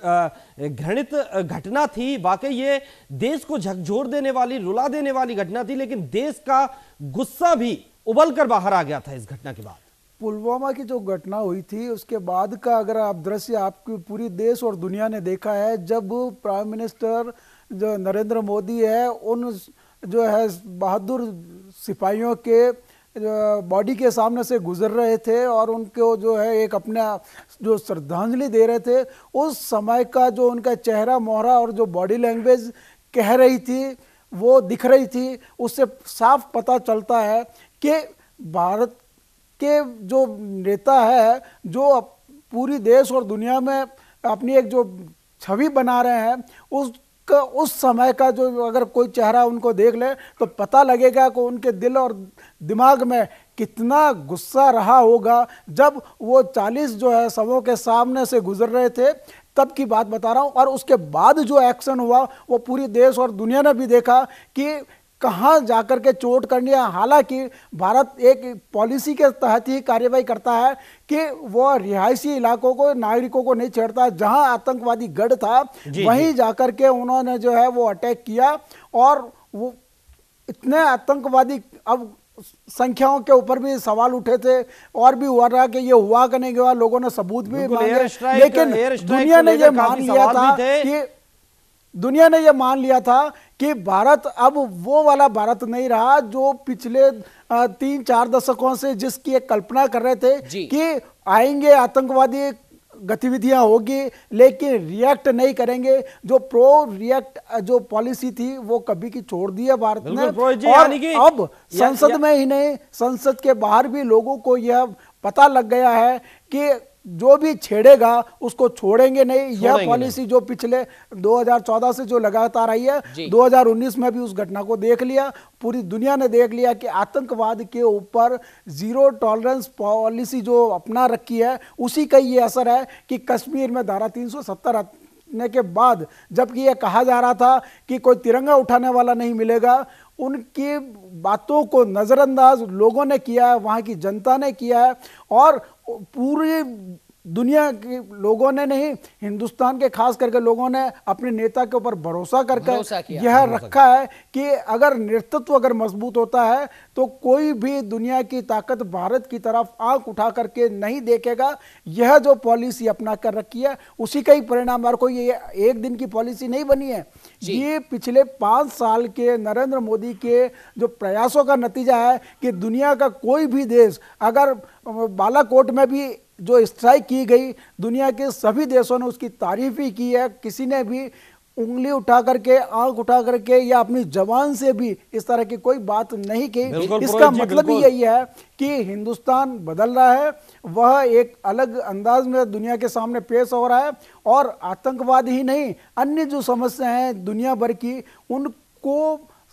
Speaker 4: घृणित घटना थी, वाकई ये देश को झकझोर देने वाली, रुला देने वाली घटना थी, लेकिन देश का गुस्सा भी उबल कर बाहर आ गया था इस घटना के बाद।
Speaker 6: पुलवामा की जो घटना हुई थी उसके बाद का अगर आप दृश्य आपकी पूरी देश और दुनिया ने देखा है, जब प्राइम मिनिस्टर जो नरेंद्र मोदी है उन जो है बहादुर सिपाहियों के बॉडी के सामने से गुजर रहे थे और उनको जो है एक अपना जो श्रद्धांजलि दे रहे थे, उस समय का जो उनका चेहरा मोहरा और जो बॉडी लैंग्वेज कह रही थी वो दिख रही थी, उससे साफ पता चलता है कि भारत के जो नेता है जो पूरी देश और दुनिया में अपनी एक जो छवि बना रहे हैं, उसका उस समय का जो अगर कोई चेहरा उनको देख ले तो पता लगेगा कि उनके दिल और दिमाग में कितना गुस्सा रहा होगा जब वो चालीस जो है सबों के सामने से गुजर रहे थे, तब की बात बता रहा हूँ। और उसके बाद जो एक्शन हुआ वो पूरी देश और दुनिया ने भी देखा कि कहाँ जाकर के चोट करनी है। हालांकि भारत एक पॉलिसी के तहत ही कार्यवाही करता है कि वो रिहायशी इलाकों को, नागरिकों को नहीं छेड़ता। जहां आतंकवादी गढ़ था वहीं जाकर के उन्होंने जो है वो अटैक किया, और वो इतने आतंकवादी, अब संख्याओं के ऊपर भी सवाल उठे थे और भी हुआ रहा कि ये हुआ कि नहीं हुआ, लोगों ने सबूत भी मांगे, लेकिन दुनिया ने ये मान लिया था कि दुनिया ने यह मान लिया था कि भारत अब वो वाला भारत नहीं रहा जो पिछले तीन चार दशकों से जिसकी एक कल्पना कर रहे थे कि आएंगे आतंकवादी, गतिविधियां होगी लेकिन रिएक्ट नहीं करेंगे। जो प्रो रिएक्ट जो पॉलिसी थी वो कभी की छोड़ दी है भारत ने, और अब संसद में ही नहीं संसद के बाहर भी लोगों को यह पता लग गया है कि जो भी छेड़ेगा उसको छोड़ेंगे नहीं। यह पॉलिसी जो पिछले दो हज़ार चौदह से जो लगातार आई है, दो हज़ार उन्नीस में भी उस घटना को देख लिया, पूरी दुनिया ने देख लिया कि आतंकवाद के ऊपर जीरो टॉलरेंस पॉलिसी जो अपना रखी है उसी का ये असर है कि कश्मीर में धारा तीन सौ सत्तर ने के बाद जबकि यह कहा जा रहा था कि कोई तिरंगा उठाने वाला नहीं मिलेगा, उनकी बातों को नजरअंदाज लोगों ने किया है, वहां की जनता ने किया है, और पूरी दुनिया के लोगों ने नहीं, हिंदुस्तान के खास करके लोगों ने अपने नेता के ऊपर भरोसा करके यह रखा है कि अगर नेतृत्व अगर मजबूत होता है तो कोई भी दुनिया की ताकत भारत की तरफ आंख उठा करके नहीं देखेगा। यह जो पॉलिसी अपना कर रखी है उसी का ही परिणाम, और कोई ये एक दिन की पॉलिसी नहीं बनी है, ये पिछले पांच साल के नरेंद्र मोदी के जो प्रयासों का नतीजा है कि दुनिया का कोई भी देश, अगर बालाकोट में भी जो स्ट्राइक की गई, दुनिया के सभी देशों ने उसकी तारीफ ही की है, किसी ने भी उंगली उठा करके, आंख उठा करके या अपनी जबान से भी इस तरह की कोई बात नहीं की। इसका मतलब ही यही है कि हिंदुस्तान बदल रहा है, वह एक अलग अंदाज में दुनिया के सामने पेश हो रहा है, और आतंकवाद ही नहीं अन्य जो समस्या हैं दुनिया भर की उनको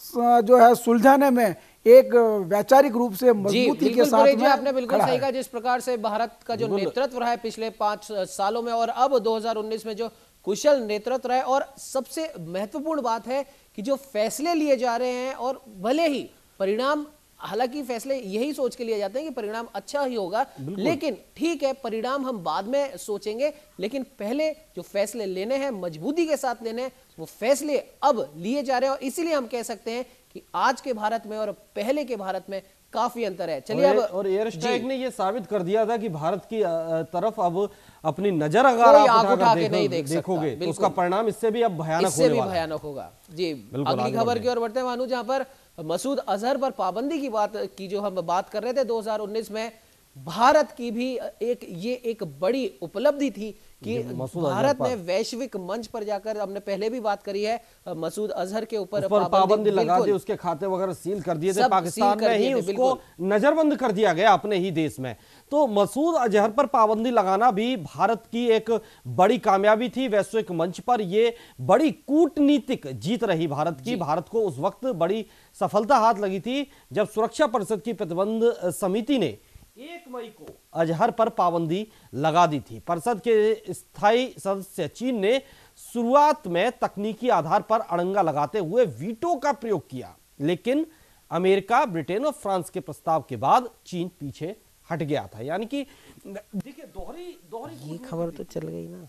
Speaker 6: जो है सुलझाने में एक वैचारिक रूप से मजबूती के साथ में
Speaker 5: आपने बिल्कुल सही कहा। जिस प्रकार से भारत का जो नेतृत्व रहा है पिछले पांच सालों में और अब दो हज़ार उन्नीस में जो कुशल नेतृत्व रहा है, और सबसे महत्वपूर्ण बात है कि जो फैसले लिए जा रहे हैं, और भले ही परिणाम, हालांकि फैसले यही सोच के लिए जाते हैं कि परिणाम अच्छा ही होगा, लेकिन ठीक है परिणाम हम बाद में सोचेंगे, लेकिन पहले जो फैसले लेने हैं मजबूती के साथ लेने हैं, वो फैसले अब लिए जा रहे हैं। और इसीलिए हम कह सकते हैं कि आज के भारत में और पहले के भारत में काफी अंतर है। चलिए अब
Speaker 4: और एयर स्ट्राइक ने ये साबित कर दिया था कि भारत की तरफ अब अपनी नजर अगर आप उठा के नहीं देख देखोगे तो उसका परिणाम इससे भी अब भयानक
Speaker 5: इससे भी भयानक होगा। जी, अगली खबर की ओर बढ़ते हैं भानु, जहां पर मसूद अजहर पर पाबंदी की बात की जो हम बात कर रहे थे, दो हज़ार उन्नीस में भारत की भी एक ये एक बड़ी उपलब्धि थी कि भारत ने वैश्विक मंच पर जाकर, हमने पहले भी बात करी है, मसूद अजहर के ऊपर
Speaker 4: पाबंदी लगा दी, उसके खाते वगैरह सील कर दिए थे, पाकिस्तान में ही उसको नजरबंद कर दिया गया अपने ही देश में। तो मसूद अजहर पर पाबंदी लगाना भी भारत की एक बड़ी कामयाबी थी वैश्विक मंच पर। ये बड़ी कूटनीतिक जीत रही भारत की। भारत को उस वक्त बड़ी सफलता हाथ लगी थी जब सुरक्षा परिषद की प्रतिबंध समिति ने एक मई को अजहर पर पाबंदी लगा दी थी। परिषद के स्थायी सदस्य चीन ने शुरुआत में तकनीकी आधार पर अड़ंगा लगाते हुए वीटो का प्रयोग किया, लेकिन अमेरिका, ब्रिटेन और फ्रांस के प्रस्ताव के बाद चीन पीछे हट गया था। यानी कि देखिए दोहरी दोहरी
Speaker 5: ये खबर तो चल गई ना।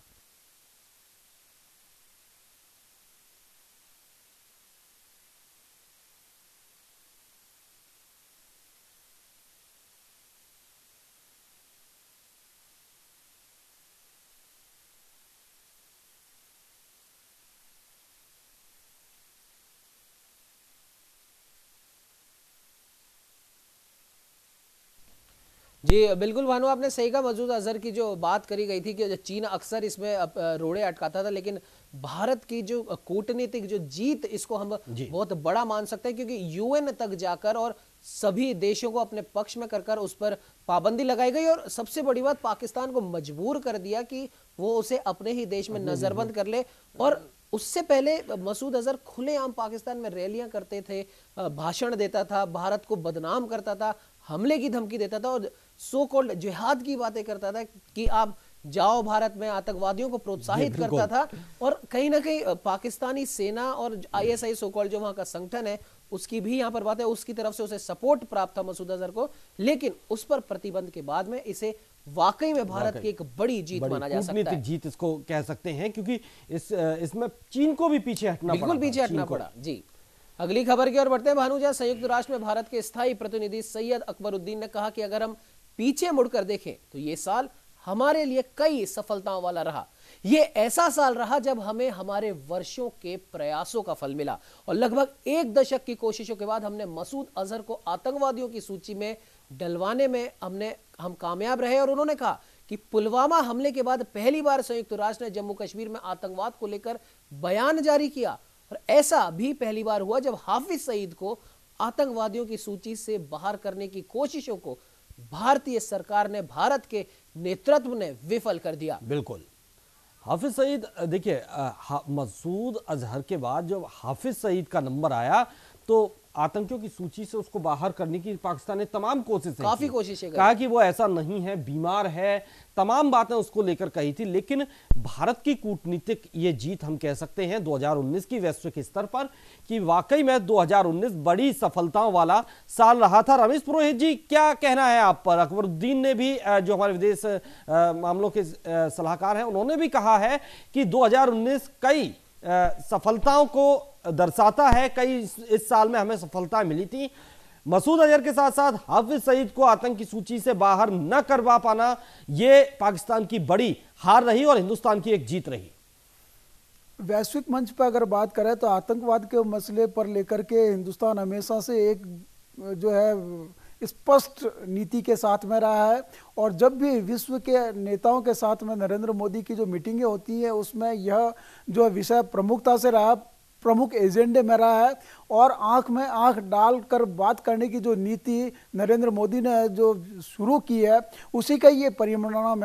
Speaker 5: जी बिल्कुल भानु, आपने सही कहा। मसूद अजहर की जो बात करी गई थी कि चीन अक्सर इसमें रोड़े अटकाता था, लेकिन भारत की जो कूटनीतिक जो जीत, इसको हम बहुत बड़ा मान सकते हैं, क्योंकि यूएन तक जाकर और सभी देशों को अपने पक्ष में कर कर उस पर पाबंदी लगाई गई, और सबसे बड़ी बात पाकिस्तान को मजबूर कर दिया कि वो उसे अपने ही देश में नजरबंद कर ले। और उससे पहले मसूद अजहर खुलेआम पाकिस्तान में रैलियां करते थे, भाषण देता था, भारत को बदनाम करता था, हमले की धमकी देता था और सो कॉल्ड जिहाद की बातें करता था कि आप जाओ भारत में, आतंकवादियों को प्रोत्साहित करता था। और कहीं ना कहीं पाकिस्तानी सेना और आईएसआई सो कॉल्ड जो वहां का संगठन है, उसकी भी यहां पर बात है, उसकी तरफ से उसे सपोर्ट प्राप्त था मसूद अजहर को, लेकिन उस पर प्रतिबंध के बाद में इसे वाकई में भारत की एक बड़ी जीत माना जा सकता है।
Speaker 4: जीत इसको कह सकते हैं, क्योंकि इस इसमें चीन को भी पीछे हटना
Speaker 5: बिल्कुल पीछे हटना पड़ा। जी, अगली खबर की ओर बढ़ते हैं भानु, जहां संयुक्त राष्ट्र में भारत के स्थायी प्रतिनिधि सैयद अकबरुद्दीन ने कहा कि अगर हम पीछे मुड़कर देखें तो ये साल हमारे लिए कई सफलताओं वाला रहा। ये ऐसा साल रहा जब हमें हमारे वर्षों के प्रयासों का फल मिला, और लगभग एक दशक की कोशिशों के बाद हमने मसूद अजहर को आतंकवादियों की सूची में डलवाने में हमने हम कामयाब रहे। और उन्होंने कहा कि पुलवामा हमले के बाद पहली बार संयुक्त राष्ट्र ने जम्मू कश्मीर में आतंकवाद को लेकर बयान जारी किया, और ऐसा भी पहली बार हुआ जब हाफिज सईद को आतंकवादियों की सूची से बाहर करने की कोशिशों को भारतीय सरकार ने, भारत के नेतृत्व ने विफल कर दिया।
Speaker 4: बिल्कुल, हाफिज सईद, देखिए मसूद अजहर के बाद जब हाफिज सईद का नंबर आया तो आतंकियों की सूची से उसको बाहर करने की पाकिस्तान ने तमाम कोशिशें
Speaker 5: काफी कोशिशें
Speaker 4: कहा कि वो ऐसा नहीं है, बीमार है, तमाम बातें उसको लेकर कही थी। लेकिन भारत की कूटनीतिक ये जीत हम कह सकते हैं दो हज़ार उन्नीस की वैश्विक स्तर पर, कि वाकई में दो हज़ार उन्नीस बड़ी सफलताओं वाला साल रहा था। रमेश पुरोहित जी, क्या कहना है आप पर? अकबरुद्दीन ने भी, जो हमारे विदेश मामलों के सलाहकार हैं, उन्होंने भी कहा है कि दो हज़ार उन्नीस कई सफलताओं को दर्शाता है, कई इस साल में हमें सफलताएं मिली थी। मसूद अजहर के साथ साथ हाफिज सईद को आतंक की सूची से बाहर न करवा पाना, ये पाकिस्तान की बड़ी हार रही और हिंदुस्तान की एक जीत रही।
Speaker 6: वैश्विक मंच पर अगर बात करें तो आतंकवाद के मसले पर लेकर के हिंदुस्तान हमेशा से एक जो है स्पष्ट नीति के साथ में रहा है, और जब भी विश्व के नेताओं के साथ में नरेंद्र मोदी की जो मीटिंगें होती हैं उसमें यह जो विषय प्रमुखता से रहा, प्रमुख एजेंडे में रहा है। और आंख में आंख डालकर बात करने की जो नीति नरेंद्र मोदी ने जो शुरू की है, उसी का ये परिणाम है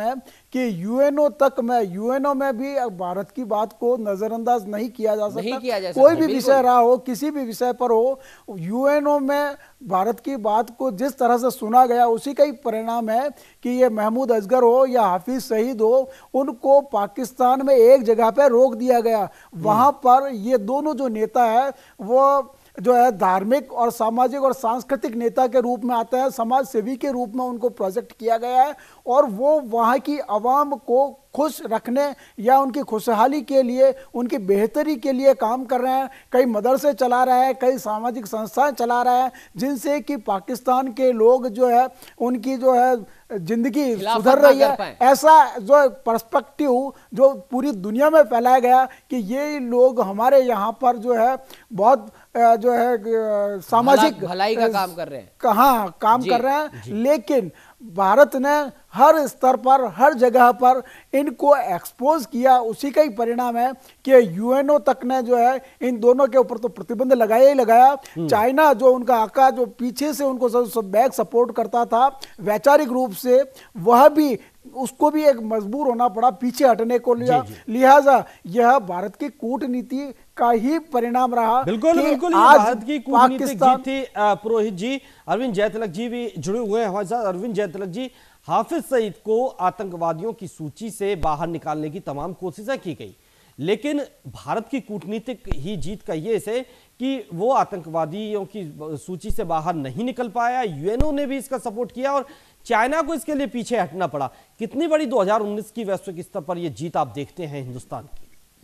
Speaker 6: कि यूएनओ तक में यूएनओ में भी भारत की बात को नजरअंदाज नहीं किया जा सकता।
Speaker 5: नहीं किया जा
Speaker 6: कोई
Speaker 5: सकता,
Speaker 6: भी विषय रहा हो, किसी भी विषय पर हो, यूएनओ में भारत की बात को जिस तरह से सुना गया उसी का ही परिणाम है कि ये महमूद असगर हो या हाफिज सईद हो, उनको पाकिस्तान में एक जगह पे रोक दिया गया। वहां पर ये दोनों जो नेता है वो जो है धार्मिक और सामाजिक और सांस्कृतिक नेता के रूप में आते हैं, समाज सेवी के रूप में उनको प्रोजेक्ट किया गया है और वो वहाँ की आवाम को खुश रखने या उनकी खुशहाली के लिए, उनकी बेहतरी के लिए काम कर रहे हैं। कई मदरसे चला रहे हैं, कई सामाजिक संस्थाएं चला रहे हैं, जिनसे कि पाकिस्तान के लोग जो है उनकी जो है जिंदगी सुधर रही है। ऐसा जो पर्सपेक्टिव जो पूरी दुनिया में फैलाया गया कि ये लोग हमारे यहाँ पर जो है बहुत जो है सामाजिक
Speaker 5: भलाई का काम कर रहे हैं,
Speaker 6: कहाँ काम कर रहे हैं, लेकिन भारत ने हर स्तर पर, हर जगह पर इनको एक्सपोज किया। उसी का ही परिणाम है कि यूएनओ तक ने जो है इन दोनों के ऊपर तो प्रतिबंध लगाया ही लगाया। चाइना जो उनका आका जो पीछे से उनको सब, सब बैक सपोर्ट करता था वैचारिक रूप से, वह भी उसको भी एक मजबूर होना पड़ा पीछे हटने को लिया। लिहाजा यह भारत की कूटनीति का ही परिणाम रहा।
Speaker 4: बिल्कुल बिल्कुल
Speaker 6: आज
Speaker 4: भारत की कूटनीतिक जीत थी। पुरोहित जी, अरविंद जयतिलक जी भी जुड़े हुए हैं हमारे साथ। अरविंद जयतिलक जी, हाफिज सईद को आतंकवादियों की सूची से बाहर निकालने की तमाम कोशिशें की गई, लेकिन भारत की कूटनीतिक ही जीत का ये है कि वो आतंकवादियों की सूची से बाहर नहीं निकल पाया। यूएनओ ने भी इसका सपोर्ट किया और चाइना को इसके लिए पीछे हटना पड़ा। कितनी बड़ी दो हज़ार उन्नीस की वैश्विक स्तर पर यह जीत आप देखते हैं हिंदुस्तान की?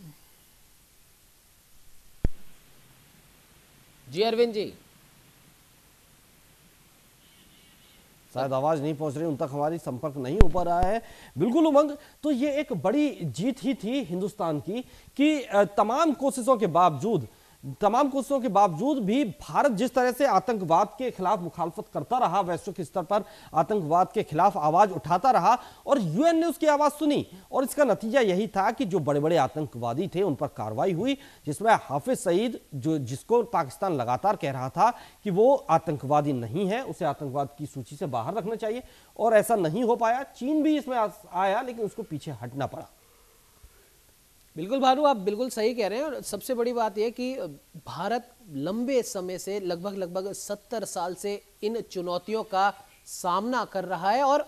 Speaker 5: जी अरविंद जी,
Speaker 4: शायद आवाज नहीं पहुंच रही, उन तक हमारी संपर्क नहीं हो पा रहा है। बिल्कुल उमंग, तो ये एक बड़ी जीत ही थी हिंदुस्तान की कि तमाम कोशिशों के बावजूद तमाम कोशिशों के बावजूद भी भारत जिस तरह से आतंकवाद के खिलाफ मुखालफत करता रहा, वैश्विक स्तर पर आतंकवाद के खिलाफ आवाज उठाता रहा और यूएन ने उसकी आवाज सुनी और इसका नतीजा यही था कि जो बड़े बड़े आतंकवादी थे उन पर कार्रवाई हुई, जिसमें हाफिज सईद जो जिसको पाकिस्तान लगातार कह रहा था कि वो आतंकवादी नहीं है, उसे आतंकवाद की सूची से बाहर रखना चाहिए और ऐसा नहीं हो पाया। चीन भी इसमें आया लेकिन उसको पीछे हटना पड़ा।
Speaker 5: बिल्कुल भानु, आप बिल्कुल सही कह रहे हैं। और सबसे बड़ी बात यह कि भारत लंबे समय से लगभग लगभग सत्तर साल से इन चुनौतियों का सामना कर रहा है और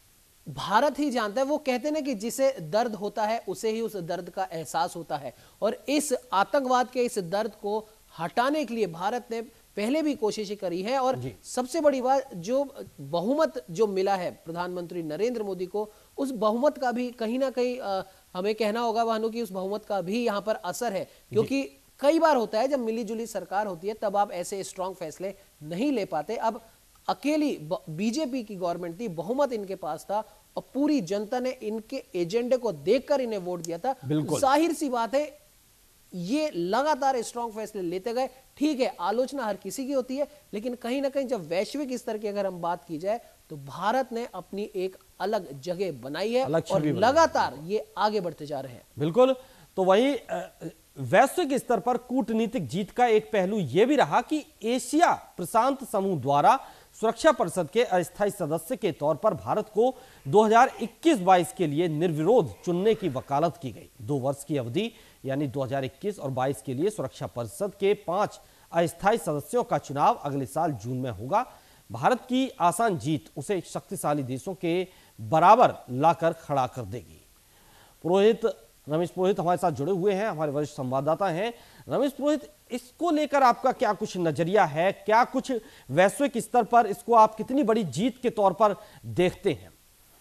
Speaker 5: भारत ही जानता है। वो कहते हैं ना कि जिसे दर्द होता है उसे ही उस दर्द का एहसास होता है और इस आतंकवाद के इस दर्द को हटाने के लिए भारत ने पहले भी कोशिशें करी है। और सबसे बड़ी बात, जो बहुमत जो मिला है प्रधानमंत्री नरेंद्र मोदी को, उस बहुमत का भी कहीं ना कहीं आ, हमें कहना होगा भानु कि उस बहुमत का भी यहाँ पर असर है, क्योंकि कई बार होता है जब मिलीजुली सरकार होती है तब आप ऐसे स्ट्रांग फैसले नहीं ले पाते। अब अकेली बीजेपी की गवर्नमेंट थी, बहुमत इनके पास था और पूरी जनता ने इनके एजेंडे को देखकर इन्हें वोट दिया था। जाहिर सी बात है ये लगातार स्ट्रांग फैसले लेते गए। ठीक है, आलोचना हर किसी की होती है, लेकिन कहीं ना कहीं जब वैश्विक स्तर की अगर हम बात की जाए तो भारत ने अपनी एक अलग जगह बनाई है और लगातार ये आगे बढ़ते जा रहे हैं।
Speaker 4: बिल्कुल, तो वहीं वैश्विक स्तर पर कूटनीतिक जीत का एक पहलू यह भी रहा कि एशिया प्रशांत समूह द्वारा सुरक्षा परिषद के अस्थायी सदस्य के तौर पर भारत को दो हज़ार इक्कीस बाईस के लिए निर्विरोध चुनने की वकालत की गई। दो वर्ष की अवधि यानी दो हज़ार इक्कीस और बाईस के लिए सुरक्षा परिषद के पांच अस्थायी सदस्यों का चुनाव अगले साल जून में होगा। भारत की आसान जीत उसे शक्तिशाली देशों के बराबर लाकर खड़ा कर देगी। पुरोहित रमेश पुरोहित हमारे साथ जुड़े हुए हैं, हमारे वरिष्ठ संवाददाता हैं। रमेश पुरोहित, इसको लेकर आपका क्या कुछ नजरिया है? क्या कुछ वैश्विक स्तर पर इसको आप कितनी बड़ी जीत के तौर पर देखते हैं?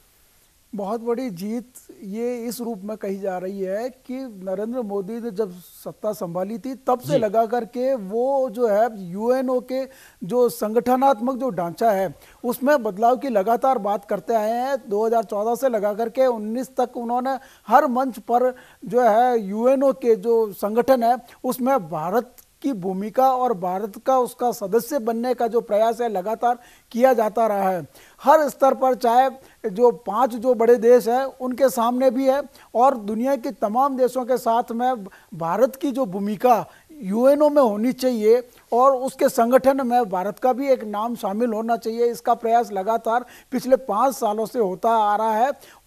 Speaker 6: बहुत बड़ी जीत ये इस रूप में कही जा रही है कि नरेंद्र मोदी ने जब सत्ता संभाली थी तब से लगा करके वो जो है यूएनओ के जो संगठनात्मक जो ढांचा है उसमें बदलाव की लगातार बात करते आए हैं। दो हज़ार चौदह से लगा करके उन्नीस तक उन्होंने हर मंच पर जो है यूएनओ के जो संगठन है उसमें भारत की भूमिका और भारत का उसका सदस्य बनने का जो प्रयास है लगातार किया जाता रहा है। हर स्तर पर, चाहे जो पांच जो बड़े देश हैं उनके सामने भी है और दुनिया के तमाम देशों के साथ में भारत की जो भूमिका यूएनओ में होनी चाहिए और उसके संगठन में भारत का भी एक नाम शामिल होना चाहिए, इसका प्रयास लगातार पिछले पाँच सालों से होता आ रहा है। और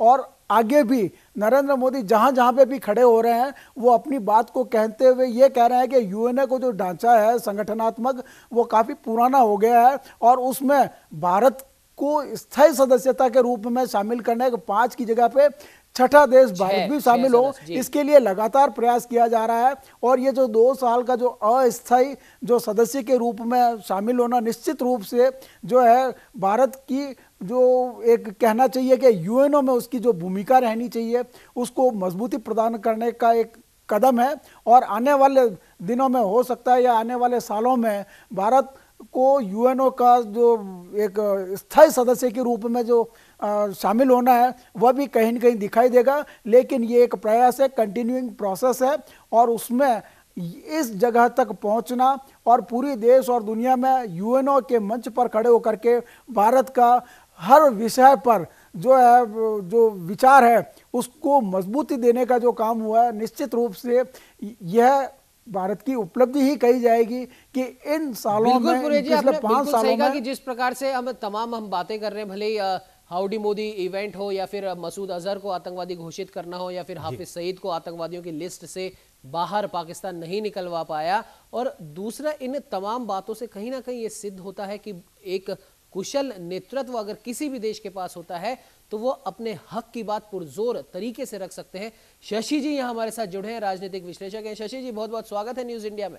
Speaker 6: आगे भी नरेंद्र मोदी जहां जहां पे भी खड़े हो रहे हैं वो अपनी बात को कहते हुए ये कह रहे हैं कि यूएनए को जो ढांचा है संगठनात्मक वो काफी पुराना हो गया है और उसमें भारत को स्थायी सदस्यता के रूप में शामिल करने के पांच की जगह पे छठा देश भारत भी शामिल हो, इसके लिए लगातार प्रयास किया जा रहा है। और ये जो दो साल का जो अस्थायी जो सदस्य के रूप में शामिल होना निश्चित रूप से जो है भारत की जो एक कहना चाहिए कि यूएनओ में उसकी जो भूमिका रहनी चाहिए उसको मजबूती प्रदान करने का एक कदम है। और आने वाले दिनों में हो सकता है या आने वाले सालों में भारत को यूएनओ का जो एक स्थायी सदस्य के रूप में जो शामिल होना है वह भी कहीं न कहीं दिखाई देगा। लेकिन ये एक प्रयास है, कंटिन्यूइंग प्रोसेस है और उसमें इस जगह तक पहुंचना और पूरी देश और दुनिया में यूएनओ के मंच पर खड़े होकर के भारत का हर विषय पर जो है जो विचार है उसको मजबूती देने का जो काम हुआ है निश्चित रूप से यह भारत की उपलब्धि ही कही जाएगी कि इन सालों में पिछले पांच सालों में
Speaker 5: कि जिस प्रकार से हम तमाम हम बातें कर रहे हैं, भले ही हाउडी मोदी इवेंट हो या फिर मसूद अजहर को आतंकवादी घोषित करना हो या फिर हाफिज सईद को आतंकवादियों की लिस्ट से बाहर पाकिस्तान नहीं निकलवा पाया, और दूसरा इन तमाम बातों से कहीं ना कहीं ये सिद्ध होता है कि एक कुशल नेतृत्व अगर किसी भी देश के पास होता है तो वो अपने हक की बात पुरजोर तरीके से रख सकते हैं। शशि जी यहाँ हमारे साथ जुड़े हैं, राजनीतिक विश्लेषक हैं। शशि जी बहुत बहुत स्वागत है न्यूज इंडिया में।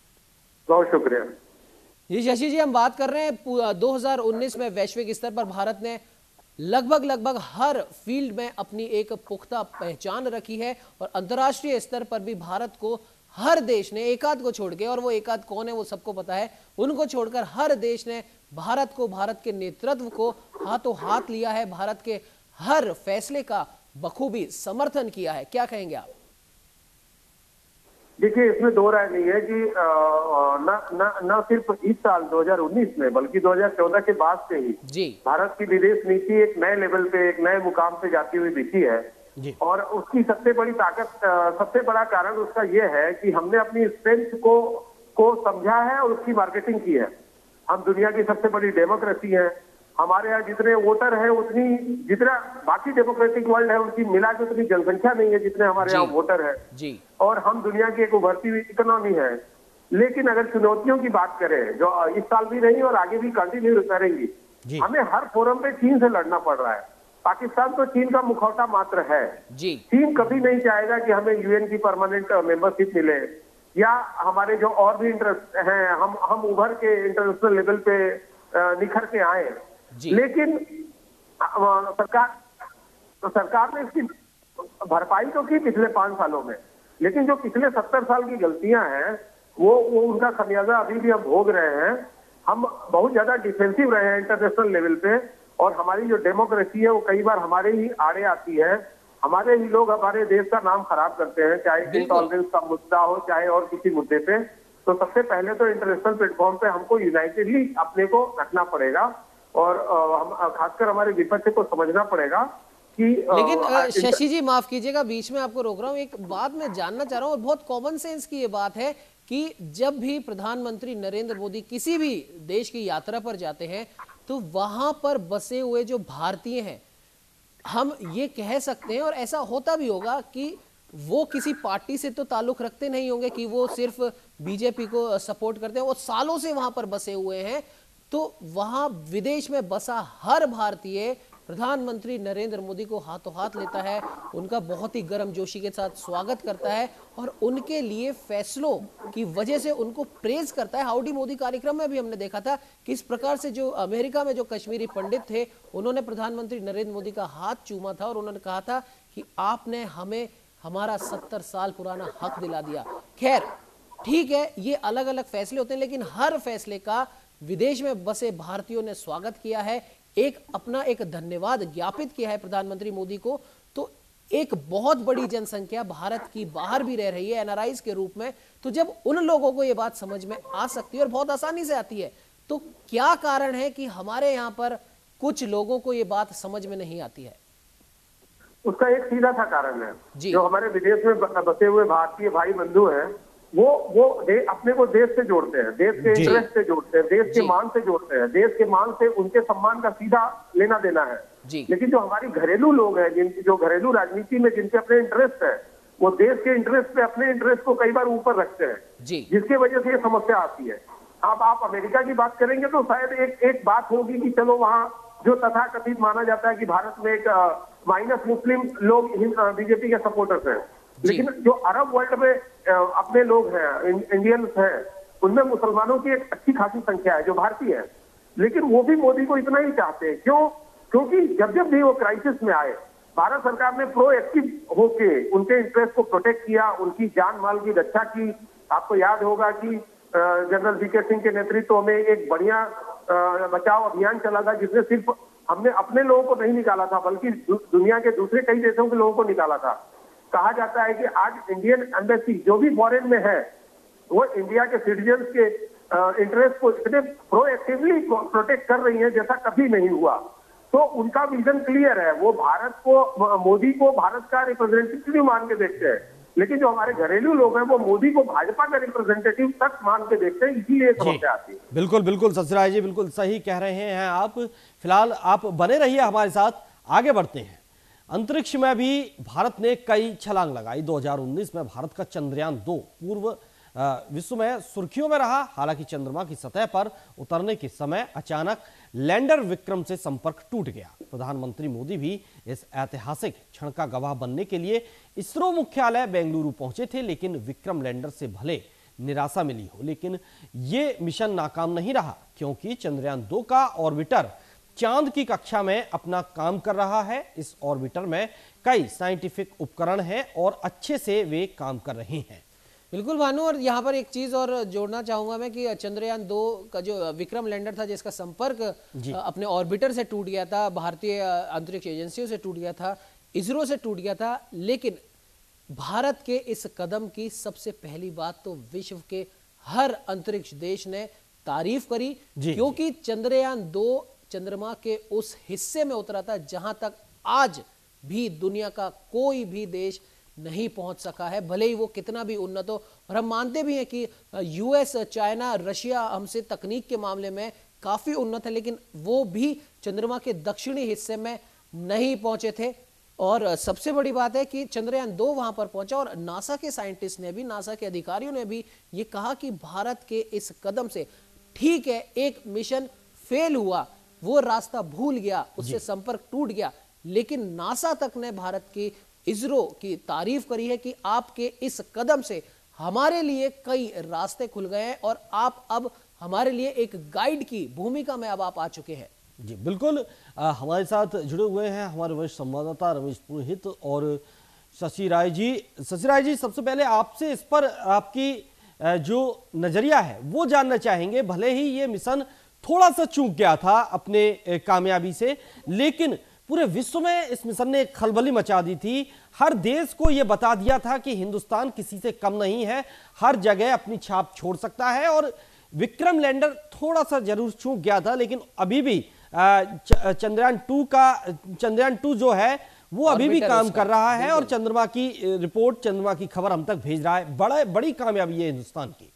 Speaker 8: बहुत शुक्रिया
Speaker 5: जी। शशि जी हम बात कर रहे हैं दो हज़ार उन्नीस में वैश्विक स्तर पर भारत ने लगभग लगभग हर फील्ड में अपनी एक पुख्ता पहचान रखी है और अंतर्राष्ट्रीय स्तर पर भी भारत को हर देश ने, एक आध को छोड़ के, और वो एक आध कौन है वो सबको पता है, उनको छोड़कर हर देश ने भारत को, भारत के नेतृत्व को हाथों हाथ लिया है, भारत के हर फैसले का बखूबी समर्थन किया है। क्या कहेंगे आप?
Speaker 8: देखिए, इसमें दो राय नहीं है कि न न न सिर्फ इस साल दो हज़ार उन्नीस में बल्कि दो हज़ार चौदह के बाद से ही
Speaker 5: जी
Speaker 8: भारत की विदेश नीति एक नए लेवल पे, एक नए मुकाम पे जाती हुई दिखी है जी। और उसकी सबसे बड़ी ताकत, सबसे बड़ा कारण उसका ये है कि हमने अपनी स्ट्रेंथ को को समझा है और उसकी मार्केटिंग की है। हम दुनिया की सबसे बड़ी डेमोक्रेसी है, हमारे यहाँ जितने वोटर हैं उतनी, जितना बाकी डेमोक्रेटिक वर्ल्ड है उनकी मिला के उतनी जनसंख्या नहीं है जितने हमारे यहाँ वोटर है
Speaker 5: जी।
Speaker 8: और हम दुनिया की एक उभरती हुई इकोनॉमी है। लेकिन अगर चुनौतियों की बात करें जो इस साल भी रही और आगे भी कंटिन्यू करेंगी, हमें हर फोरम पे चीन से लड़ना पड़ रहा है। पाकिस्तान तो चीन का मुखौटा मात्र है
Speaker 5: जी।
Speaker 8: चीन कभी नहीं चाहेगा कि हमें यूएन की परमानेंट मेंबरशिप मिले या हमारे जो और भी इंटरेस्ट हैं हम हम उभर के इंटरनेशनल लेवल पे निखर के आए। लेकिन सरकार तो सरकार ने इसकी भरपाई तो की पिछले पांच सालों में, लेकिन जो पिछले सत्तर साल की गलतियां हैं वो वो उनका खमियाजा अभी भी हम भोग रहे हैं। हम बहुत ज्यादा डिफेंसिव रहे हैं इंटरनेशनल लेवल पे और हमारी जो डेमोक्रेसी है वो कई बार हमारे ही आड़े आती है। हमारे ही लोग हमारे देश का नाम खराब करते हैं, चाहे इंटॉलरेंस का मुद्दा हो चाहे और किसी मुद्दे पे। तो सबसे पहले तो इंटरनेशनल प्लेटफॉर्म पे हमको यूनाइटेडली अपने को रखना पड़ेगा और हम खासकर हमारे विपक्ष को समझना पड़ेगा कि।
Speaker 5: लेकिन शशि जी माफ कीजिएगा, बीच में आपको रोक रहा हूँ, एक बात मैं जानना चाह रहा हूँ और बहुत कॉमन सेंस की ये बात है कि जब भी प्रधानमंत्री नरेंद्र मोदी किसी भी देश की यात्रा पर जाते हैं तो वहां पर बसे हुए जो भारतीय हैं, हम ये कह सकते हैं और ऐसा होता भी होगा कि वो किसी पार्टी से तो ताल्लुक रखते नहीं होंगे कि वो सिर्फ बीजेपी को सपोर्ट करते हैं, वो सालों से वहां पर बसे हुए हैं। तो वहां विदेश में बसा हर भारतीय प्रधानमंत्री नरेंद्र मोदी को हाथों हाथ लेता है, उनका बहुत ही गर्मजोशी के साथ स्वागत करता है और उनके लिए फैसलों की वजह से उनको प्रेज करता है। हाउडी मोदी कार्यक्रम में भी हमने देखा था किस प्रकार से जो अमेरिका में जो कश्मीरी पंडित थे उन्होंने प्रधानमंत्री नरेंद्र मोदी का हाथ चूमा था और उन्होंने कहा था कि आपने हमें हमारा सत्तर साल पुराना हक दिला दिया। खैर ठीक है, ये अलग अलग फैसले होते हैं, लेकिन हर फैसले का विदेश में बसे भारतीयों ने स्वागत किया है, एक अपना एक धन्यवाद ज्ञापित किया है प्रधानमंत्री मोदी को। तो एक बहुत बड़ी जनसंख्या भारत की बाहर भी रह रही है एनआरआईज के रूप में, तो जब उन लोगों को ये बात समझ में आ सकती है और बहुत आसानी से आती है, तो क्या कारण है कि हमारे यहाँ पर कुछ लोगों को ये बात समझ में नहीं आती है?
Speaker 8: उसका एक सीधा सा कारण है, जो हमारे विदेश में बसे हुए भारतीय भाई बंधु हैं वो वो दे, अपने को देश से जोड़ते हैं, देश के इंटरेस्ट से जोड़ते हैं, देश के मान से जोड़ते हैं, देश के मान से उनके सम्मान का सीधा लेना देना है। लेकिन जो हमारी घरेलू लोग हैं, जिन जो घरेलू राजनीति में जिनके अपने इंटरेस्ट है, वो देश के इंटरेस्ट पे अपने इंटरेस्ट को कई बार ऊपर रखते हैं, जिसकी वजह से ये समस्या आती है। अब आप अमेरिका की बात करेंगे तो शायद एक एक बात होगी कि चलो वहाँ जो तथाकथित माना जाता है कि भारत में एक माइनस मुस्लिम लोग बीजेपी के सपोर्टर्स हैं, लेकिन जो अरब वर्ल्ड में अपने लोग हैं, इंडियंस हैं, उनमें मुसलमानों की एक अच्छी खासी संख्या है जो भारतीय है, लेकिन वो भी मोदी को इतना ही चाहते हैं। क्यों? क्योंकि जब जब भी वो क्राइसिस में आए, भारत सरकार ने प्रोएक्टिव होके उनके इंटरेस्ट को प्रोटेक्ट किया, उनकी जान माल की रक्षा की। आपको याद होगा कि जनरल वीके सिंह के नेतृत्व में एक बढ़िया बचाव अभियान चला था, जिसमें सिर्फ हमने अपने लोगों को नहीं निकाला था, बल्कि दुनिया के दूसरे कई देशों के लोगों को निकाला था। कहा जाता है कि आज इंडियन एम्बेसी जो भी फॉरेन में है, वो इंडिया के सिटीजन्स के इंटरेस्ट को इतने प्रोएक्टिवली प्रोटेक्ट कर रही है जैसा कभी नहीं हुआ। तो उनका विजन क्लियर है, वो भारत को, मोदी को भारत का रिप्रेजेंटेटिव मान के देखते हैं, लेकिन जो हमारे घरेलू लोग हैं वो मोदी को भाजपा का रिप्रेजेंटेटिव तक मान के देखते हैं, इसीलिए समस्या आती है।
Speaker 4: बिल्कुल बिल्कुल ससराय जी, बिल्कुल सही कह रहे हैं आप। फिलहाल आप बने रहिए हमारे साथ, आगे बढ़ते हैं। अंतरिक्ष में भी भारत ने कई छलांग लगाई। दो हज़ार उन्नीस में भारत का चंद्रयान दो पूर्व विश्व में सुर्खियों में रहा। हालांकि चंद्रमा की सतह पर उतरने के समय अचानक लैंडर विक्रम से संपर्क टूट गया। प्रधानमंत्री मोदी भी इस ऐतिहासिक क्षण का गवाह बनने के लिए इसरो मुख्यालय बेंगलुरु पहुंचे थे, लेकिन विक्रम लैंडर से भले निराशा मिली हो, लेकिन ये मिशन नाकाम नहीं रहा, क्योंकि चंद्रयान दो का ऑर्बिटर चांद की कक्षा में अपना काम कर रहा है। इस ऑर्बिटर में कई साइंटिफिक उपकरण हैं और अच्छे से वे काम कर रहे हैं।
Speaker 5: बिल्कुल भानु, और यहाँ पर एक चीज और जोड़ना चाहूंगा मैं कि चंद्रयान दो का जो विक्रम लैंडर था, जिसका संपर्क अपने ऑर्बिटर से टूट गया था, भारतीय अंतरिक्ष एजेंसियों से टूट गया था, इसरो से टूट गया था, लेकिन भारत के इस कदम की सबसे पहली बात तो विश्व के हर अंतरिक्ष देश ने तारीफ करी, क्योंकि चंद्रयान दो चंद्रमा के उस हिस्से में उतरा था जहां तक आज भी दुनिया का कोई भी देश नहीं पहुंच सका है, भले ही वो कितना भी उन्नत हो। और हम मानते भी हैं कि यूएस, चाइना, रशिया हमसे तकनीक के मामले में काफी उन्नत है, लेकिन वो भी चंद्रमा के दक्षिणी हिस्से में नहीं पहुंचे थे। और सबसे बड़ी बात है कि चंद्रयान दो वहां पर पहुंचा और नासा के साइंटिस्ट ने भी, नासा के अधिकारियों ने भी ये कहा कि भारत के इस कदम से, ठीक है एक मिशन फेल हुआ, वो रास्ता भूल गया, उससे संपर्क टूट गया, लेकिन नासा तक ने भारत की, इसरो की तारीफ करी है कि आपके इस कदम से हमारे लिए कई रास्ते खुल गए हैं और आप अब हमारे लिए एक गाइड की भूमिका में अब आप आ चुके हैं।
Speaker 4: जी बिल्कुल, आ, हमारे साथ जुड़े हुए हैं हमारे वरिष्ठ संवाददाता रमेश पुरोहित और शशि राय जी। शशि राय जी, सबसे पहले आपसे इस पर आपकी जो नजरिया है वो जानना चाहेंगे। भले ही ये मिशन थोड़ा सा चूक गया था अपने कामयाबी से, लेकिन पूरे विश्व में इस मिशन ने एक खलबली मचा दी थी। हर देश को यह बता दिया था कि हिंदुस्तान किसी से कम नहीं है, हर जगह अपनी छाप छोड़ सकता है। और विक्रम लैंडर थोड़ा सा जरूर चूक गया था, लेकिन अभी भी चंद्रयान टू का चंद्रयान टू जो है वो अभी भी काम कर रहा है और चंद्रमा की रिपोर्ट, चंद्रमा की खबर हम तक भेज रहा है। बड़ा बड़ी कामयाबी है हिंदुस्तान की।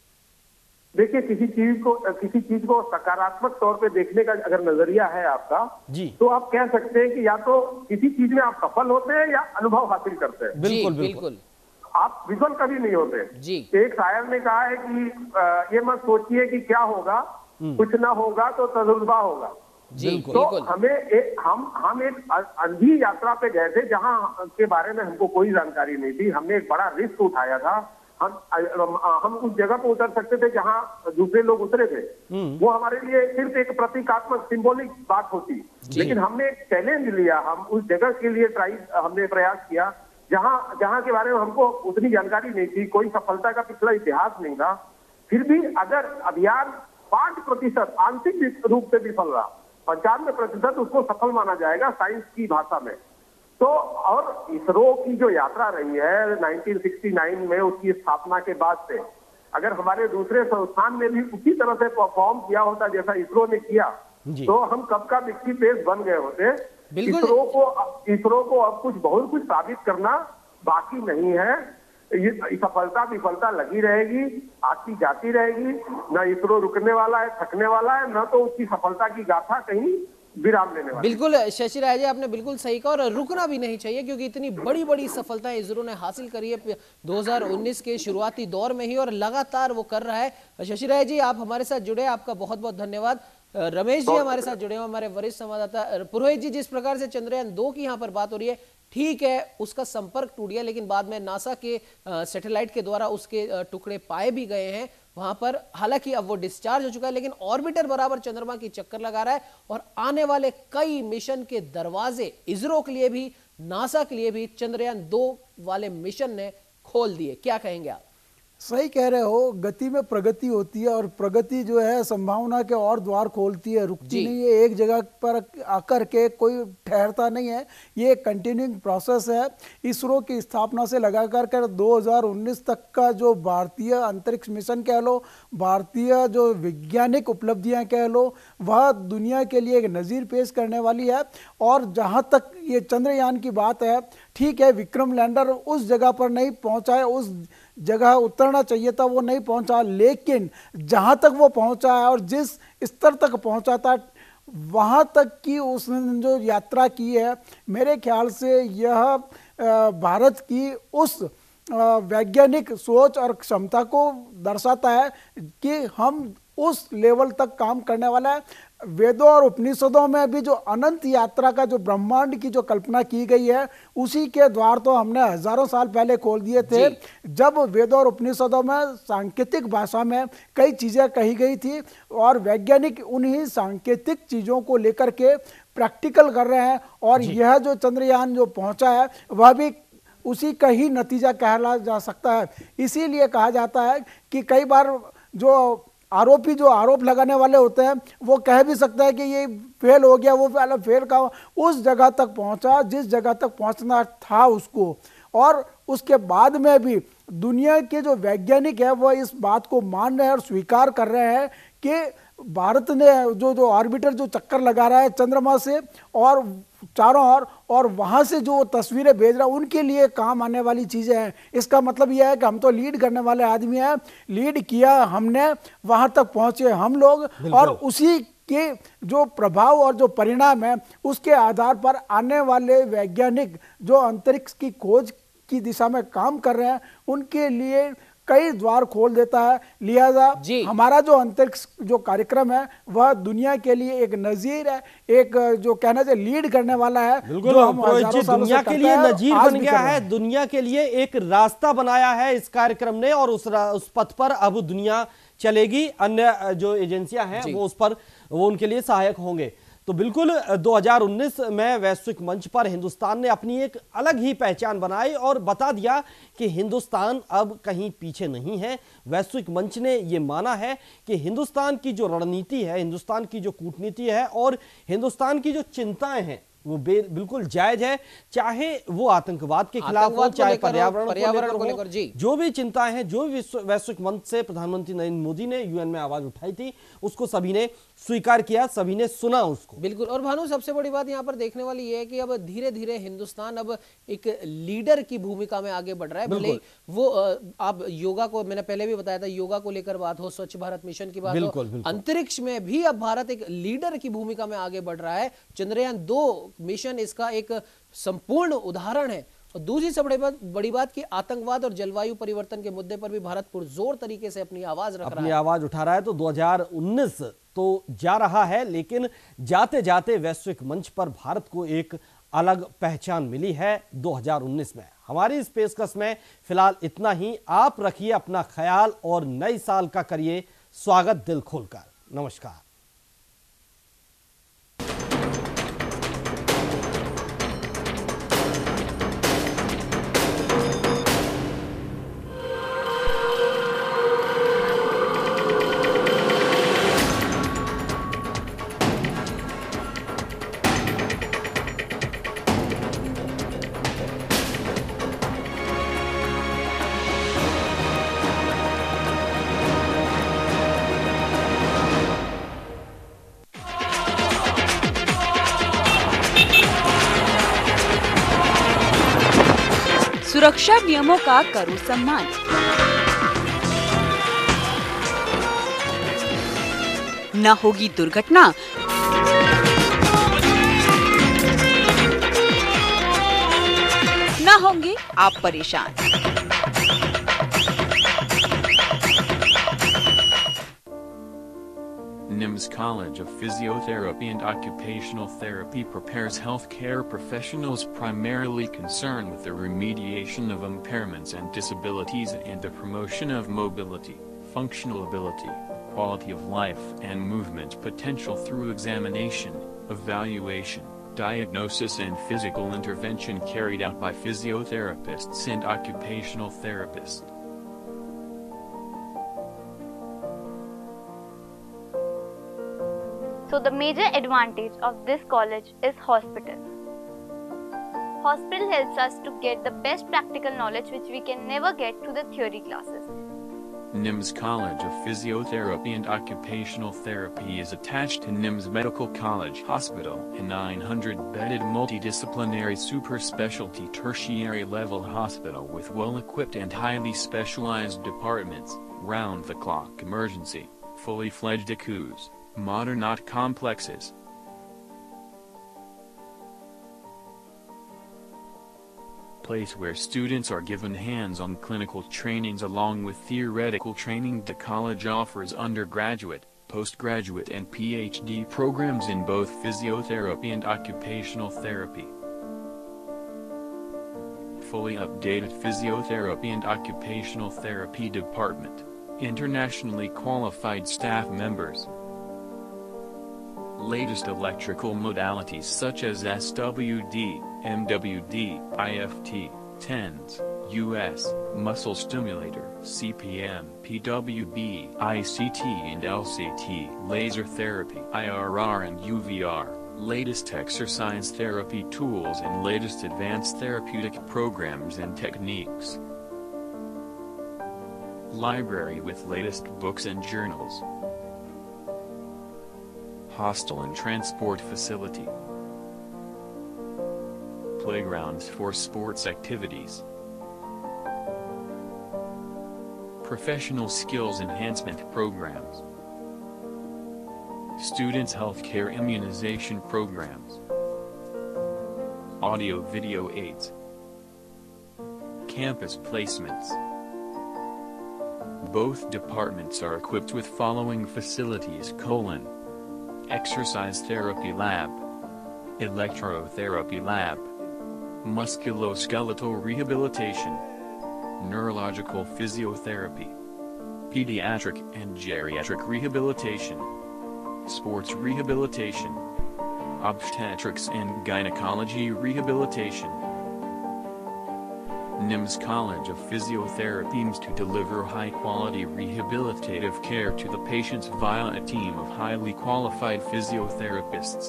Speaker 8: देखिए, किसी चीज को किसी चीज को सकारात्मक तौर पे देखने का अगर नजरिया है आपका जी, तो आप कह सकते हैं कि या तो किसी चीज में आप सफल होते हैं या अनुभव हासिल करते हैं।
Speaker 5: बिल्कुल बिल्कुल,
Speaker 8: आप विफल कभी नहीं होते
Speaker 5: जी।
Speaker 8: एक शायर ने कहा है कि आ, ये मत सोचिए कि क्या होगा, कुछ ना होगा तो तजुर्बा होगा
Speaker 5: जी।
Speaker 8: तो हमें एक हम हम एक अंधी यात्रा पे गए थे जहां के बारे में हमको कोई जानकारी नहीं थी। हमने एक बड़ा रिस्क उठाया था। हम हम उस जगह पर उतर सकते थे जहां दूसरे लोग उतरे थे। वो हमारे लिए सिर्फ एक प्रतीकात्मक सिंबॉलिक बात होती, लेकिन हमने एक चैलेंज लिया। हम उस जगह के लिए ट्राई हमने प्रयास किया जहां जहां के बारे में हमको उतनी जानकारी नहीं थी, कोई सफलता का पिछला इतिहास नहीं था। फिर भी अगर अभियान पांच प्रतिशत आंशिक रूप से विफल रहा, पंचानवे प्रतिशत उसको सफल माना जाएगा साइंस की भाषा में। तो और इसरो की जो यात्रा रही है उन्नीस सौ उनहत्तर में उसकी स्थापना के बाद से, अगर हमारे दूसरे संस्थान ने भी उसी तरह से परफॉर्म किया होता जैसा इसरो ने किया, तो हम कब का विकसित देश बन गए होते। इसरो को इसरो को अब कुछ बहुत कुछ साबित करना बाकी नहीं है। ये सफलता विफलता लगी रहेगी, आती जाती रहेगी। न इसरो रुकने वाला है, थकने वाला है, न तो उसकी सफलता की गाथा कहीं विराम लेने वाला।
Speaker 5: बिल्कुल शशि राय जी, आपने बिल्कुल सही कहा, और रुकना भी नहीं चाहिए क्योंकि इतनी बड़ी बड़ी सफलताएं इसरो ने हासिल करी है दो हज़ार उन्नीस के शुरुआती दौर में ही, और लगातार वो कर रहा है। शशि राय जी, आप हमारे साथ जुड़े, आपका बहुत बहुत धन्यवाद। रमेश जी हमारे साथ जुड़े हैं, हमारे वरिष्ठ संवाददाता। पुरोहित जी, जिस प्रकार से चंद्रयान दो की यहाँ पर बात हो रही है, ठीक है उसका संपर्क टूट गया, लेकिन बाद में नासा के सैटेलाइट के द्वारा उसके टुकड़े पाए भी गए हैं वहां पर। हालांकि अब वो डिस्चार्ज हो चुका है, लेकिन ऑर्बिटर बराबर चंद्रमा की चक्कर लगा रहा है, और आने वाले कई मिशन के दरवाजे इसरो के लिए भी, नासा के लिए भी चंद्रयान दो वाले मिशन ने खोल दिए। क्या कहेंगे आप?
Speaker 6: सही कह रहे हो, गति में प्रगति होती है, और प्रगति जो है संभावना के और द्वार खोलती है, रुकती नहीं है, एक जगह पर आकर के कोई ठहरता नहीं है, ये कंटिन्यूइंग प्रोसेस है। इसरो की स्थापना से लगाकर कर दो हज़ार उन्नीस तक का जो भारतीय अंतरिक्ष मिशन कह लो, भारतीय जो वैज्ञानिक उपलब्धियां कह लो, वह दुनिया के लिए एक नज़ीर पेश करने वाली है। और जहाँ तक ये चंद्रयान की बात है, ठीक है विक्रम लैंडर उस जगह पर नहीं पहुँचा है, उस जगह उतरना चाहिए था वो नहीं पहुंचा, लेकिन जहां तक वो पहुंचा है और जिस स्तर तक पहुंचा था वहां तक की उसने जो यात्रा की है, मेरे ख्याल से यह भारत की उस वैज्ञानिक सोच और क्षमता को दर्शाता है कि हम उस लेवल तक काम करने वाला है। वेदों और उपनिषदों में भी जो अनंत यात्रा का जो ब्रह्मांड की जो कल्पना की गई है, उसी के द्वार तो हमने हजारों साल पहले खोल दिए थे, जब वेदों और उपनिषदों में सांकेतिक भाषा में कई चीज़ें कही गई थी, और वैज्ञानिक उन्हीं सांकेतिक चीज़ों को लेकर के प्रैक्टिकल कर रहे हैं। और यह जो चंद्रयान जो पहुंचा है वह भी उसी का ही नतीजा कहला जा सकता है। इसीलिए कहा जाता है कि कई बार जो आरोपी जो आरोप लगाने वाले होते हैं वो कह भी सकता है कि ये फेल हो गया, वो फेल फेल का उस जगह तक पहुंचा जिस जगह तक पहुंचना था उसको। और उसके बाद में भी दुनिया के जो वैज्ञानिक है वो इस बात को मान रहे हैं और स्वीकार कर रहे हैं कि भारत ने जो जो ऑर्बिटर जो चक्कर लगा रहा है चंद्रमा से और चारों ओर, और वहाँ से जो तस्वीरें भेज रहा है उनके लिए काम आने वाली चीज़ें हैं। इसका मतलब यह है कि हम तो लीड करने वाले आदमी हैं, लीड किया हमने, वहाँ तक पहुँचे हम लोग, और उसी के जो प्रभाव और जो परिणाम है उसके आधार पर आने वाले वैज्ञानिक जो अंतरिक्ष की खोज की दिशा में काम कर रहे हैं उनके लिए कई द्वार खोल देता है। लिहाजा हमारा जो अंतरिक्ष जो कार्यक्रम है वह दुनिया के लिए एक नजीर है, एक जो कहना चाहिए लीड करने वाला है, जो हम
Speaker 4: दुनिया के लिए नजीर बन गया है, दुनिया के लिए एक रास्ता बनाया है इस कार्यक्रम ने, और उस उस पथ पर अब दुनिया चलेगी। अन्य जो एजेंसियां हैं वो उस पर वो उनके लिए सहायक होंगे। तो बिल्कुल दो हज़ार उन्नीस में वैश्विक मंच पर हिंदुस्तान ने अपनी एक अलग ही पहचान बनाई और बता दिया कि हिंदुस्तान अब कहीं पीछे नहीं है। वैश्विक मंच ने ये माना है कि हिंदुस्तान की जो रणनीति है, हिंदुस्तान की जो कूटनीति है और हिंदुस्तान की जो चिंताएं हैं वो बिल्कुल जायज है, चाहे वो आतंकवाद के खिलाफ हो, चाहे पर्यावरण पर्यावरण को लेकर हो, जो भी चिंताएं हैं, जो भी वैश्विक मंच से प्रधानमंत्री नरेंद्र मोदी ने यूएन में आवाज उठाई थी उसको सभी ने स्वीकार किया, सभी ने सुना उसको।
Speaker 5: बिल्कुल। और भानु, सबसे बड़ी बात यहाँ पर देखने वाली ये है कि अब धीरे धीरे हिंदुस्तान अब एक लीडर की भूमिका में आगे बढ़ रहा है। भले वो आप योगा को, मैंने पहले भी बताया था, योगा को लेकर बात हो, स्वच्छ भारत मिशन की बात हो, अंतरिक्ष में भी अब भारत एक लीडर की भूमिका में आगे बढ़ रहा है। चंद्रयान दो मिशन इसका एक संपूर्ण उदाहरण है। और दूसरी सबसे बड़ी, बड़ी बात कि आतंकवाद और जलवायु परिवर्तन के मुद्दे पर भी भारत पुरजोर तरीके से अपनी आवाज रख रहा है,
Speaker 4: अपनी आवाज उठा रहा है। तो दो हज़ार उन्नीस तो जा रहा है, लेकिन जाते जाते वैश्विक मंच पर भारत को एक अलग पहचान मिली है दो हज़ार उन्नीस में। हमारी इस पेशकश में फिलहाल इतना ही। आप रखिए अपना ख्याल और नए साल का करिए स्वागत दिल खोलकर। नमस्कार।
Speaker 2: सुरक्षा नियमों का करो सम्मान। न होगी दुर्घटना, न होंगे आप परेशान।
Speaker 1: NIMS College of Physiotherapy and Occupational Therapy prepares healthcare professionals primarily concerned with the remediation of impairments and disabilities and the promotion of mobility, functional ability, quality of life and movement potential through examination, evaluation, diagnosis and physical intervention carried out by physiotherapists and occupational therapists.
Speaker 9: So the major advantage of this college is hospital. Hospital helps us to get the best practical knowledge which we can never get through the theory classes.
Speaker 1: NIMS College of Physiotherapy and Occupational Therapy is attached to NIMS Medical College Hospital, a nine hundred bedded multidisciplinary super specialty tertiary level hospital with well-equipped and highly specialized departments, round-the-clock emergency, fully fledged I C Us, modern O T complexes. Place where students are given hands-on clinical trainings along with theoretical training. The college offers undergraduate, postgraduate and PhD programs in both physiotherapy and occupational therapy. Fully updated physiotherapy and occupational therapy department, internationally qualified staff members. Latest electrical modalities such as S W D, M W D, I F T, TENS, U S, muscle stimulator, C P M, P W B, I C T and L C T, laser therapy, I R R and U V R, latest exercise therapy tools and latest advanced therapeutic programs and techniques. Library with latest books and journals. Hostel and transport facility. Playgrounds for sports activities. Professional skills enhancement programs. Students' healthcare immunization programs. Audio-video aids. Campus placements. Both departments are equipped with following facilities: colon, exercise therapy lab, electrotherapy lab, musculoskeletal rehabilitation, neurological physiotherapy, pediatric and geriatric rehabilitation, sports rehabilitation, obstetrics and gynecology rehabilitation. NIMS College of Physiotherapy aims to deliver high-quality rehabilitative care to the patients via a team of highly qualified physiotherapists.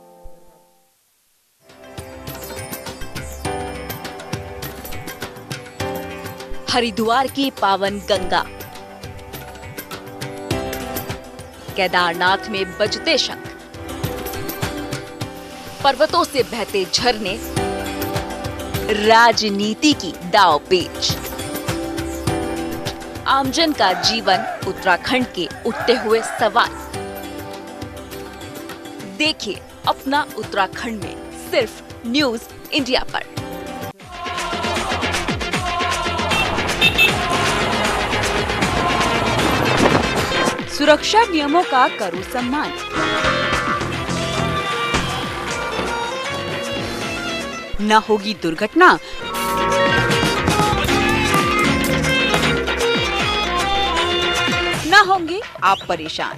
Speaker 2: Haridwar की पावन गंगा, केदारनाथ में बजते शंख, पर्वतों से बहते झरने, राजनीति की दांवपेच, आमजन का जीवन, उत्तराखंड के उठते हुए सवाल। देखिए अपना उत्तराखंड में सिर्फ न्यूज इंडिया पर। सुरक्षा नियमों का करो सम्मान। न होगी दुर्घटना, न होंगे आप परेशान।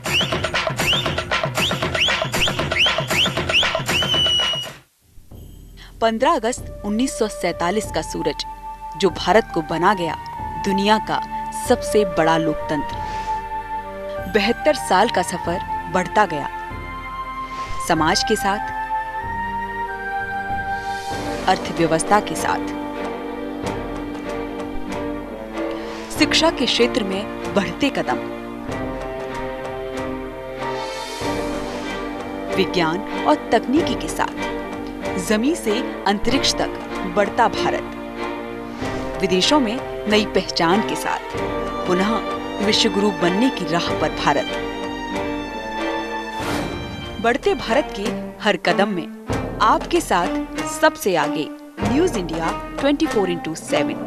Speaker 2: पंद्रह अगस्त उन्नीस सौ सैतालीस का सूरज, जो भारत को बना गया दुनिया का सबसे बड़ा लोकतंत्र। बहत्तर साल का सफर बढ़ता गया, समाज के साथ, अर्थव्यवस्था के साथ, शिक्षा के क्षेत्र में बढ़ते कदम, विज्ञान और तकनीकी के साथ, जमीन से अंतरिक्ष तक बढ़ता भारत। विदेशों में नई पहचान के साथ पुनः विश्व गुरु बनने की राह पर भारत। बढ़ते भारत के हर कदम में आपके साथ सबसे आगे news India twenty four into seven.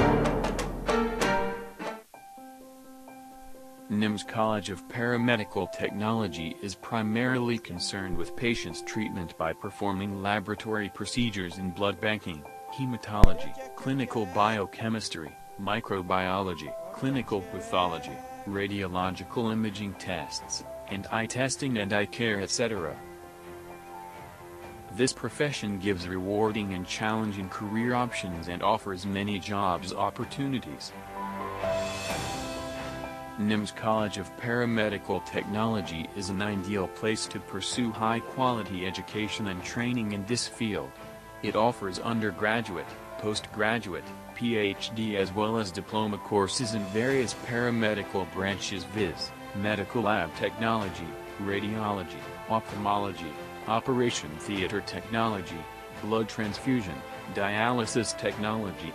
Speaker 1: N I M S College of Paramedical Technology is primarily concerned with patients' treatment by performing laboratory procedures in blood banking, hematology, clinical biochemistry, microbiology, clinical pathology, radiological imaging tests, and eye testing and eye care, et cetera. This profession gives rewarding and challenging career options and offers many jobs opportunities. N I M S College of Paramedical Technology is an ideal place to pursue high-quality education and training in this field. It offers undergraduate, postgraduate, P H D as well as diploma courses in various paramedical branches viz. Medical lab technology, radiology, ophthalmology, operation theater technology, blood transfusion, dialysis technology.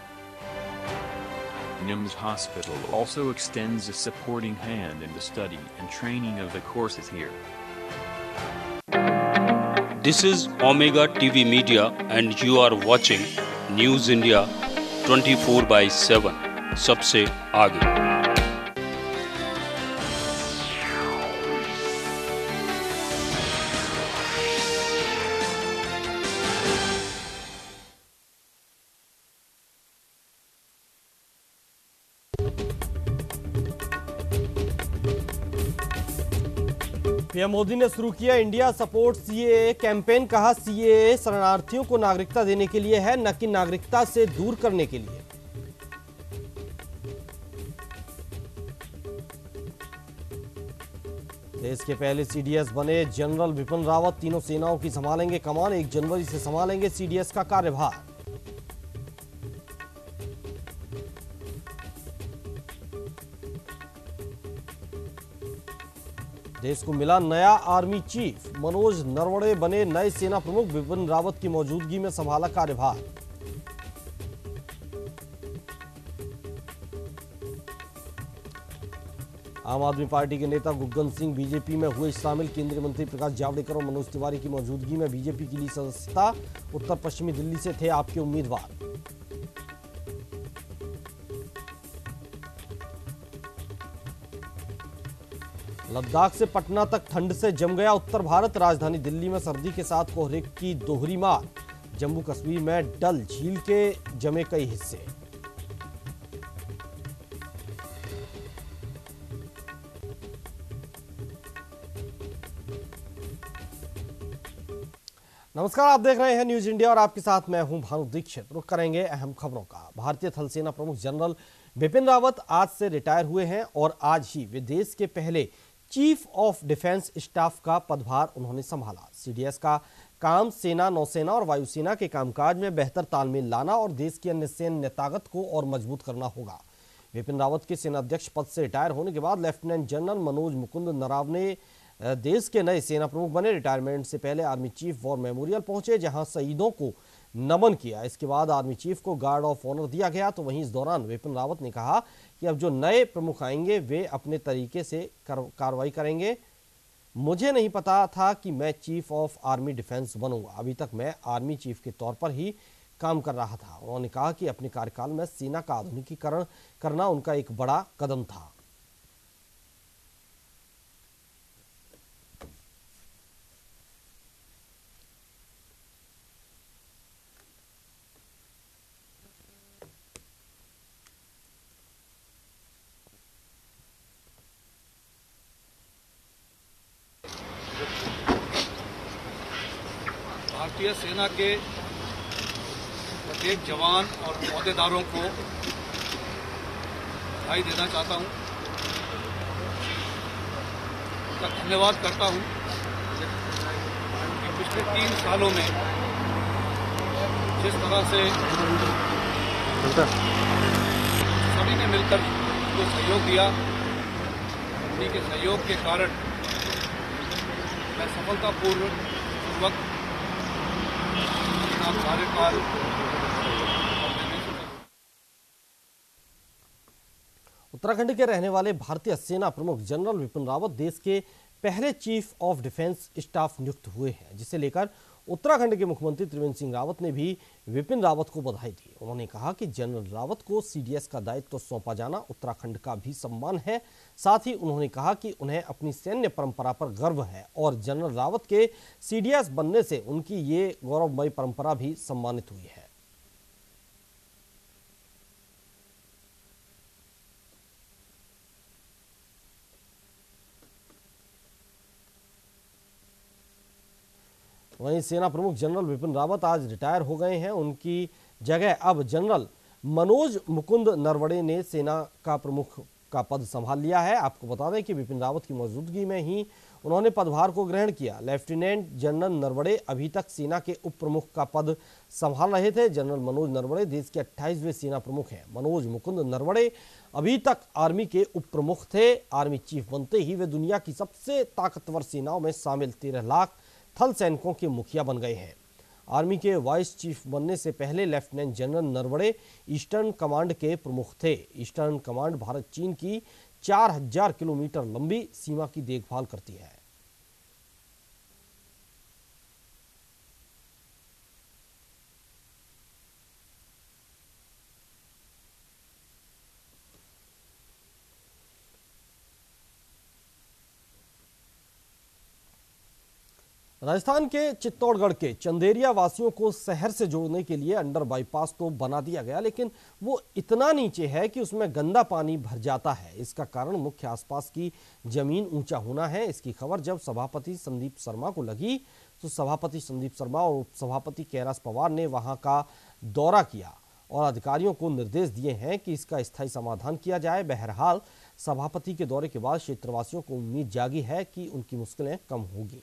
Speaker 1: N I M S Hospital also extends a supporting hand in the study and training of the courses here.
Speaker 3: This is Omega T V Media and you are watching News India twenty-four by seven. सबसे आगे।
Speaker 4: पीएम मोदी ने शुरू किया इंडिया सपोर्ट सीएए कैंपेन। कहा सीएए शरणार्थियों को नागरिकता देने के लिए है, न कि नागरिकता से दूर करने के लिए। देश के पहले सीडीएस बने जनरल बिपिन रावत तीनों सेनाओं की संभालेंगे कमान। एक जनवरी से संभालेंगे सीडीएस का कार्यभार। देश को मिला नया आर्मी चीफ। मनोज नरवणे बने नए सेना प्रमुख। बिपिन रावत की मौजूदगी में संभाला कार्यभार। आम आदमी पार्टी के नेता गुग्गन सिंह बीजेपी में हुए शामिल। केंद्रीय मंत्री प्रकाश जावड़ेकर और मनोज तिवारी की मौजूदगी में बीजेपी की ली सदस्यता। उत्तर पश्चिमी दिल्ली से थे आपके उम्मीदवार। लद्दाख से पटना तक ठंड से जम गया उत्तर भारत। राजधानी दिल्ली में सर्दी के साथ कोहरे की दोहरी मार। जम्मू कश्मीर में डल झील के जमे कई हिस्से। नमस्कार, आप देख रहे हैं न्यूज इंडिया और आपके साथ मैं हूं भानु दीक्षित। रुक करेंगे अहम खबरों का। भारतीय थल सेना प्रमुख जनरल बिपिन रावत आज से रिटायर हुए हैं और आज ही वे देश के पहले चीफ ऑफ डिफेंस स्टाफ का पदभार उन्होंने संभाला। सीडीएस का काम सेना, नौसेना और वायुसेना के कामकाज में बेहतर तालमेल लाना और देश की अन्य सैन्य ताकत को और मजबूत करना होगा। बिपिन रावत के सेना अध्यक्ष पद से रिटायर होने के बाद लेफ्टिनेंट जनरल मनोज मुकुंद नरावने देश के नए सेना प्रमुख बने। रिटायरमेंट से पहले आर्मी चीफ वॉर मेमोरियल पहुंचे, जहां शहीदों को नमन किया। इसके बाद आर्मी चीफ को गार्ड ऑफ ऑनर दिया गया। तो वहीं इस दौरान बिपिन रावत ने कहा कि अब जो नए प्रमुख आएंगे वे अपने तरीके से कार्रवाई करेंगे। मुझे नहीं पता था कि मैं चीफ ऑफ आर्मी डिफेंस बनूंगा। अभी तक मैं आर्मी चीफ के तौर पर ही काम कर रहा था। उन्होंने कहा कि अपने कार्यकाल में सेना का आधुनिकीकरण करना उनका एक बड़ा कदम था।
Speaker 10: भारतीय सेना के प्रत्येक जवान और अहदेदारों को बधाई देना चाहता हूं, उनका धन्यवाद करता हूं कि पिछले तीन सालों में जिस तरह से सभी ने मिलकर जो सहयोग दिया, उन्हीं के सहयोग के कारण मैं सफलतापूर्वक कार्यकाल।
Speaker 4: उत्तराखंड के रहने वाले भारतीय सेना प्रमुख जनरल विपिन रावत देश के पहले चीफ ऑफ डिफेंस स्टाफ नियुक्त हुए हैं, जिसे लेकर उत्तराखंड के मुख्यमंत्री त्रिवेंद्र सिंह रावत ने भी विपिन रावत को बधाई दी। उन्होंने कहा कि जनरल रावत को सीडीएस का दायित्व तो सौंपा जाना उत्तराखंड का भी सम्मान है। साथ ही उन्होंने कहा कि उन्हें अपनी सैन्य परंपरा पर गर्व है और जनरल रावत के सीडीएस बनने से उनकी ये गौरवमयी परंपरा भी सम्मानित हुई है। वहीं सेना प्रमुख जनरल विपिन रावत आज रिटायर हो गए हैं। उनकी जगह अब जनरल मनोज मुकुंद नरवणे ने सेना का प्रमुख का पद संभाल लिया है। आपको बता दें कि विपिन रावत की मौजूदगी में ही उन्होंने पदभार को ग्रहण किया। लेफ्टिनेंट जनरल नरवणे अभी तक सेना के उप प्रमुख का पद संभाल रहे थे। जनरल मनोज नरवणे देश के अट्ठाईसवें सेना प्रमुख हैं। मनोज मुकुंद नरवणे अभी तक आर्मी के उप प्रमुख थे। आर्मी चीफ बनते ही वे दुनिया की सबसे ताकतवर सेनाओं में शामिल तेरह लाख थल सैनिकों के मुखिया बन गए हैं। आर्मी के वाइस चीफ बनने से पहले lieutenant general Naravane eastern command के प्रमुख थे। ईस्टर्न कमांड भारत चीन की चार हजार किलोमीटर लंबी सीमा की देखभाल करती है। राजस्थान के चित्तौड़गढ़ के चंदेरिया वासियों को शहर से जोड़ने के लिए अंडर बाईपास तो बना दिया गया, लेकिन वो इतना नीचे है कि उसमें गंदा पानी भर जाता है। इसका कारण मुख्य आसपास की जमीन ऊंचा होना है। इसकी खबर जब सभापति संदीप शर्मा को लगी तो सभापति संदीप शर्मा और उप सभापति कैलाश पवार ने वहां का दौरा किया और अधिकारियों को निर्देश दिए हैं कि इसका स्थायी समाधान किया जाए। बहरहाल सभापति के दौरे के बाद क्षेत्रवासियों को उम्मीद जागी है कि उनकी मुश्किलें कम होगी।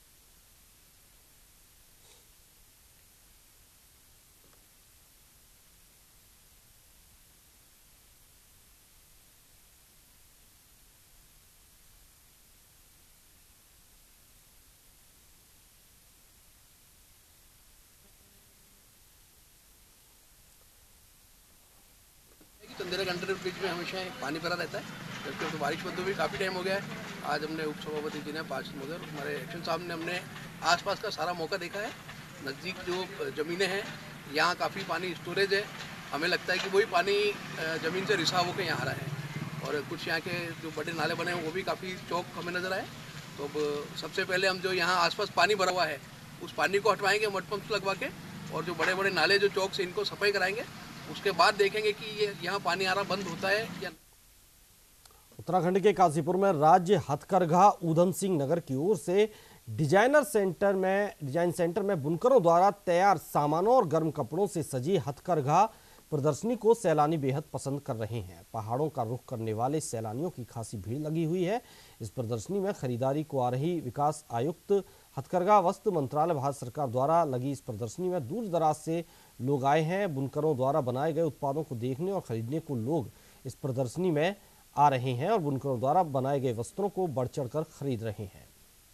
Speaker 10: चंदेरा अंडर ब्रिज में हमेशा पानी भरा रहता है, जबकि तो बारिश बंद भी काफ़ी टाइम हो गया है। आज हमने उप सभापति जी ने, पार्षद महोदय, हमारे एक्शन साहब ने हमने आसपास का सारा मौका देखा है। नज़दीक जो ज़मीनें हैं यहाँ काफ़ी पानी स्टोरेज है। हमें लगता है कि वही पानी ज़मीन से रिसाव होकर यहाँ आ रहा है और कुछ यहाँ के जो बड़े नाले बने हैं वो भी काफ़ी चौक हमें नज़र आए। तो अब सबसे पहले हम जो यहाँ आसपास पानी भरा हुआ है उस पानी को हटवाएंगे मड पंप लगवा के, और जो बड़े बड़े नाले जो चौक से इनको सफाई कराएंगे। उसके बाद देखेंगे कि ये यहाँ पानी आ रहा बंद होता है या।
Speaker 4: उत्तराखंड के काशीपुर में राज्य हथकरघा ऊधम सिंह नगर की ओर से डिजाइनर सेंटर में डिजाइन सेंटर में बुनकरों द्वारा तैयार सामानों और गर्म कपड़ों से सजी हथकरघा प्रदर्शनी को सैलानी बेहद पसंद कर रहे हैं। पहाड़ों का रुख करने वाले सैलानियों की खासी भीड़ लगी हुई है। इस प्रदर्शनी में खरीदारी को आ रही विकास आयुक्त हथकरघा वस्त्र मंत्रालय भारत सरकार द्वारा लगी इस प्रदर्शनी में दूर दराज से लोग आए हैं। बुनकरों द्वारा बनाए गए उत्पादों को देखने और खरीदने को लोग इस प्रदर्शनी में आ रहे हैं और बुनकरों द्वारा बनाए गए वस्त्रों को बढ़ चढ़ कर खरीद रहे हैं।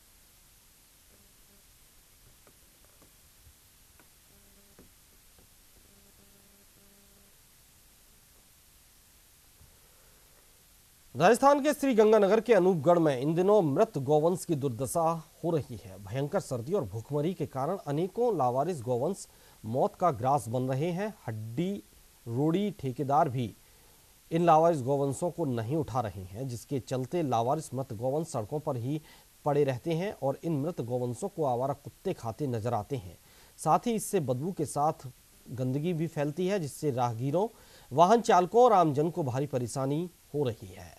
Speaker 4: राजस्थान के श्री गंगानगर के अनूपगढ़ में इन दिनों मृत गौवंश की दुर्दशा हो रही है। भयंकर सर्दी और भूखमरी के कारण अनेकों लावारिस गौवंश मौत का ग्रास बन रहे हैं। हड्डी रोड़ी ठेकेदार भी इन लावारिस गौवंशों को नहीं उठा रहे हैं, जिसके चलते लावारिस मृत गौवंश सड़कों पर ही पड़े रहते हैं और इन मृत गौवंशों को आवारा कुत्ते खाते नजर आते हैं। साथ ही इससे बदबू के साथ गंदगी भी फैलती है, जिससे राहगीरों, वाहन चालकों और आमजन को भारी परेशानी हो रही है।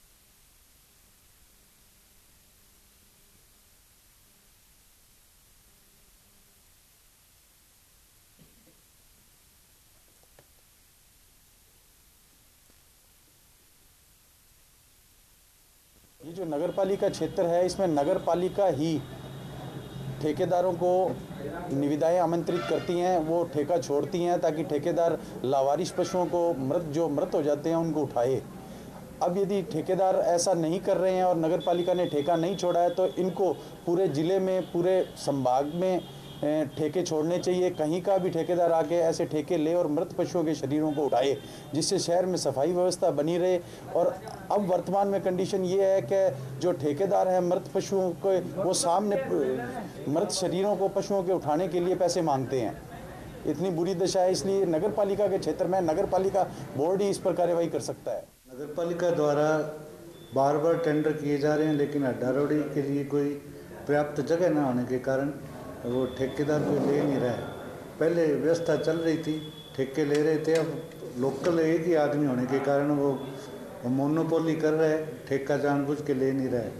Speaker 11: ये जो नगर पालिका क्षेत्र है, इसमें नगर पालिका ही ठेकेदारों को निविदाएं आमंत्रित करती हैं, वो ठेका छोड़ती हैं ताकि ठेकेदार लावारिस पशुओं को मृत जो मृत हो जाते हैं उनको उठाए। अब यदि ठेकेदार ऐसा नहीं कर रहे हैं और नगर पालिका ने ठेका नहीं छोड़ा है तो इनको पूरे ज़िले में, पूरे संभाग में ठेके छोड़ने चाहिए। कहीं का भी ठेकेदार आके ऐसे ठेके ले और मृत पशुओं के शरीरों को उठाए, जिससे शहर में सफाई व्यवस्था बनी रहे। और अब वर्तमान में कंडीशन ये है कि जो ठेकेदार हैं मृत पशुओं को, वो सामने मृत शरीरों को पशुओं के उठाने के लिए पैसे मांगते हैं। इतनी बुरी दशा है, इसलिए नगर पालिका के क्षेत्र में नगर पालिका बोर्ड ही इस पर कार्रवाई कर सकता है।
Speaker 12: नगर पालिका द्वारा बार बार टेंडर किए जा रहे हैं, लेकिन अड्डारोड़ी के लिए कोई पर्याप्त जगह न होने के कारण वो ठेकेदार कोई ले नहीं रहा है। पहले व्यवस्था चल रही थी, ठेके ले रहे थे, अब लोकल एक ही आदमी होने के कारण वो मोनोपोली कर रहे हैं, ठेका जानबूझ के ले नहीं रहा है।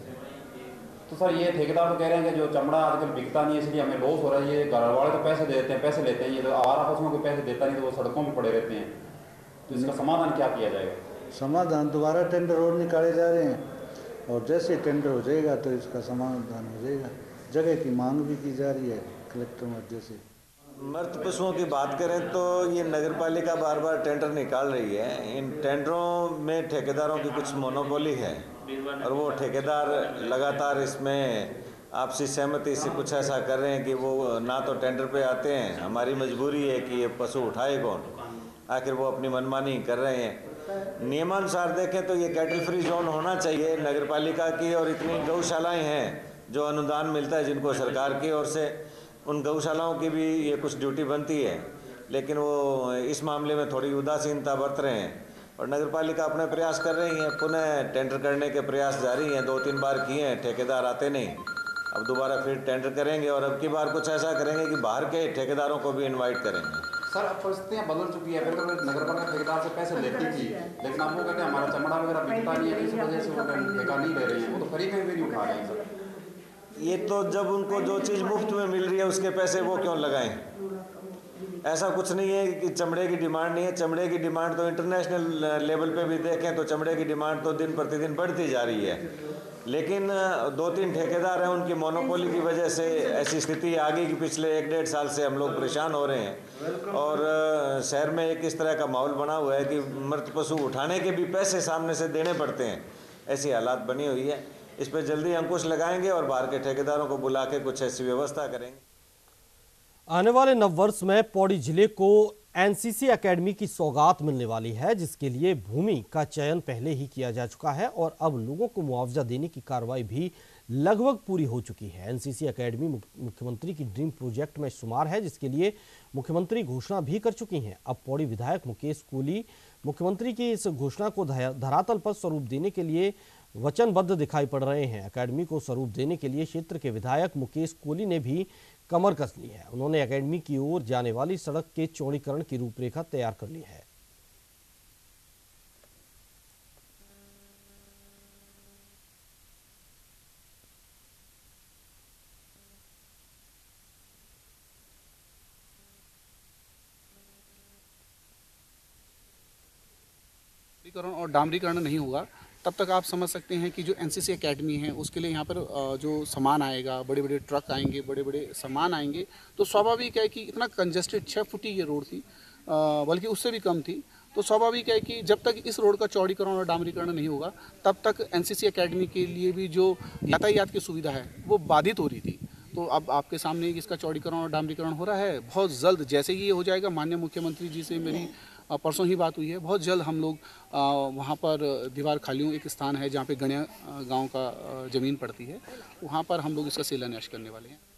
Speaker 13: तो सर ये ठेकेदार तो कह रहे हैं कि जो चमड़ा आजकल बिकता नहीं है इसलिए हमें लॉस हो रहा है, ये घर वाले तो पैसे देते हैं पैसे लेते हैं, ये तो आवारा पशुओं को पैसे देता नहीं तो वो सड़कों में पड़े रहते हैं। तो इसका समाधान क्या किया जाएगा?
Speaker 12: समाधान दोबारा टेंडर और निकाले जा रहे हैं, और जैसे टेंडर हो जाएगा तो इसका समाधान हो जाएगा। जगह की मांग भी की जा रही है कलेक्टर मध्य से।
Speaker 14: मृत पशुओं की बात करें तो ये नगर पालिका बार बार टेंडर निकाल रही है। इन टेंडरों में ठेकेदारों की कुछ मोनोपोली है और वो ठेकेदार लगातार इसमें आपसी सहमति से कुछ ऐसा कर रहे हैं कि वो ना तो टेंडर पे आते हैं। हमारी मजबूरी है कि ये पशु उठाए कौन, आखिर वो अपनी मनमानी कर रहे हैं। नियमानुसार देखें तो ये कैटल फ्री जोन होना चाहिए नगर पालिका की, और इतनी गौशालाएँ हैं जो अनुदान मिलता है जिनको सरकार की ओर से, उन गौशालाओं की भी ये कुछ ड्यूटी बनती है, लेकिन वो इस मामले में थोड़ी उदासीनता बरत रहे हैं। और नगर पालिका अपने प्रयास कर रही है, पुनः टेंडर करने के प्रयास जारी हैं। दो तीन बार किए हैं, ठेकेदार आते नहीं। अब दोबारा फिर टेंडर करेंगे और अब की बार कुछ ऐसा करेंगे कि बाहर के ठेकेदारों को भी इन्वाइट करेंगे।
Speaker 13: सर अब परिस्थितियाँ बदल चुकी है, पहले तो नगर पालिका ठेकेदार से पैसे लेती थी, लेकिन अब वो कहते हैं हमारा चमड़ा वगैरह बिकता नहीं है, इस वजह से वो ठेका नहीं ले रही है, वो तो खरीद में भी नहीं उठा रहे हैं। सर
Speaker 14: ये तो जब उनको जो चीज़ मुफ्त में मिल रही है उसके पैसे वो क्यों लगाएं? ऐसा कुछ नहीं है कि चमड़े की डिमांड नहीं है। चमड़े की डिमांड तो इंटरनेशनल लेवल पे भी देखें तो चमड़े की डिमांड तो दिन प्रतिदिन बढ़ती जा रही है, लेकिन दो तीन ठेकेदार हैं, उनकी मोनोपोली की वजह से ऐसी स्थिति आ गई कि पिछले एक डेढ़ साल से हम लोग परेशान हो रहे हैं। और शहर में एक इस तरह का माहौल बना हुआ है कि मृत पशु उठाने के भी पैसे सामने से देने पड़ते हैं, ऐसी हालात बनी हुई है। इस पर जल्दी अंकुश लगाएंगे और बाहर के ठेकेदारों को बुला के कुछ ऐसी व्यवस्था करेंगे।
Speaker 4: आने वाले नववर्ष में पौड़ी जिले को एनसीसी एकेडमी की सौगात मिलने वाली है, जिसके लिए भूमि का चयन पहले ही किया जा चुका है और अब लोगों को मुआवजा देने की कार्रवाई भी लगभग पूरी हो चुकी है। एनसीसी एकेडमी मुख्यमंत्री की ड्रीम प्रोजेक्ट में शुमार है, जिसके लिए मुख्यमंत्री घोषणा भी कर चुकी हैं। अब पौड़ी विधायक मुकेश कोहली मुख्यमंत्री की इस घोषणा को धरातल पर स्वरूप देने के लिए वचनबद्ध दिखाई पड़ रहे हैं। एकेडमी को स्वरूप देने के लिए क्षेत्र के विधायक मुकेश कोहली ने भी कमर कस ली है। उन्होंने एकेडमी की ओर जाने वाली सड़क के चौड़ीकरण की रूपरेखा तैयार कर ली है।
Speaker 15: और डामरीकरण नहीं होगा तब तक आप समझ सकते हैं कि जो एनसीसी एकेडमी है उसके लिए यहाँ पर जो सामान आएगा, बड़े बड़े ट्रक आएंगे, बड़े बड़े सामान आएंगे, तो स्वाभाविक है कि इतना कंजस्टेड छः फुटी ये रोड थी, बल्कि उससे भी कम थी। तो स्वाभाविक है कि जब तक इस रोड का चौड़ीकरण और डामरीकरण नहीं होगा तब तक एनसीसी एकेडमी के लिए भी जो यातायात की सुविधा है वो बाधित हो रही थी। तो अब आपके सामने इसका चौड़ीकरण और डामरीकरण हो रहा है। बहुत जल्द जैसे ही ये हो जाएगा, माननीय मुख्यमंत्री जी से मेरी परसों ही बात हुई है, बहुत जल्द हम लोग वहाँ पर दीवार खालियों एक स्थान है जहाँ पे गणिया गांव का ज़मीन पड़ती है, वहाँ पर हम लोग इसका शिलान्यास करने वाले हैं।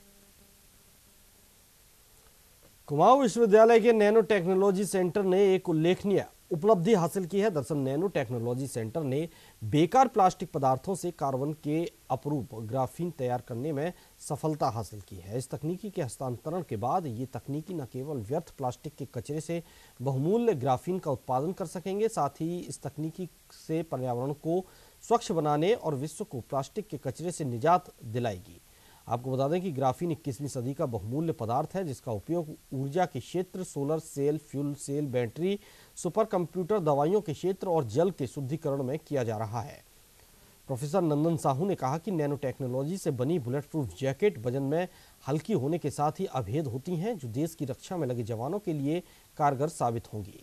Speaker 4: कुमाऊं विश्वविद्यालय के नैनो टेक्नोलॉजी सेंटर ने एक उल्लेखनीय उपलब्धि हासिल की है। दरअसल नैनो टेक्नोलॉजी सेंटर ने बेकार प्लास्टिक पदार्थों से कार्बन के अपरूप ग्राफीन तैयार करने में सफलता हासिल की है। इस तकनीकी के हस्तांतरण के बाद ये तकनीकी न केवल व्यर्थ प्लास्टिक के कचरे से बहुमूल्य ग्राफीन का उत्पादन कर सकेंगे, साथ ही इस तकनीकी से पर्यावरण को स्वच्छ बनाने और विश्व को प्लास्टिक के कचरे से निजात दिलाएगी। आपको बता दें कि ग्राफीन इक्कीसवीं सदी का बहुमूल्य पदार्थ है, जिसका उपयोग ऊर्जा के क्षेत्र, solar cell, fuel cell, battery, super computer, दवाइयों के क्षेत्र और जल के शुद्धिकरण में किया जा रहा है। प्रोफेसर नंदन साहू ने कहा कि नैनो टेक्नोलॉजी से बनी बुलेट प्रूफ जैकेट वजन में हल्की होने के साथ ही अभेद होती हैं, जो देश की रक्षा में लगे जवानों के लिए कारगर साबित होंगी।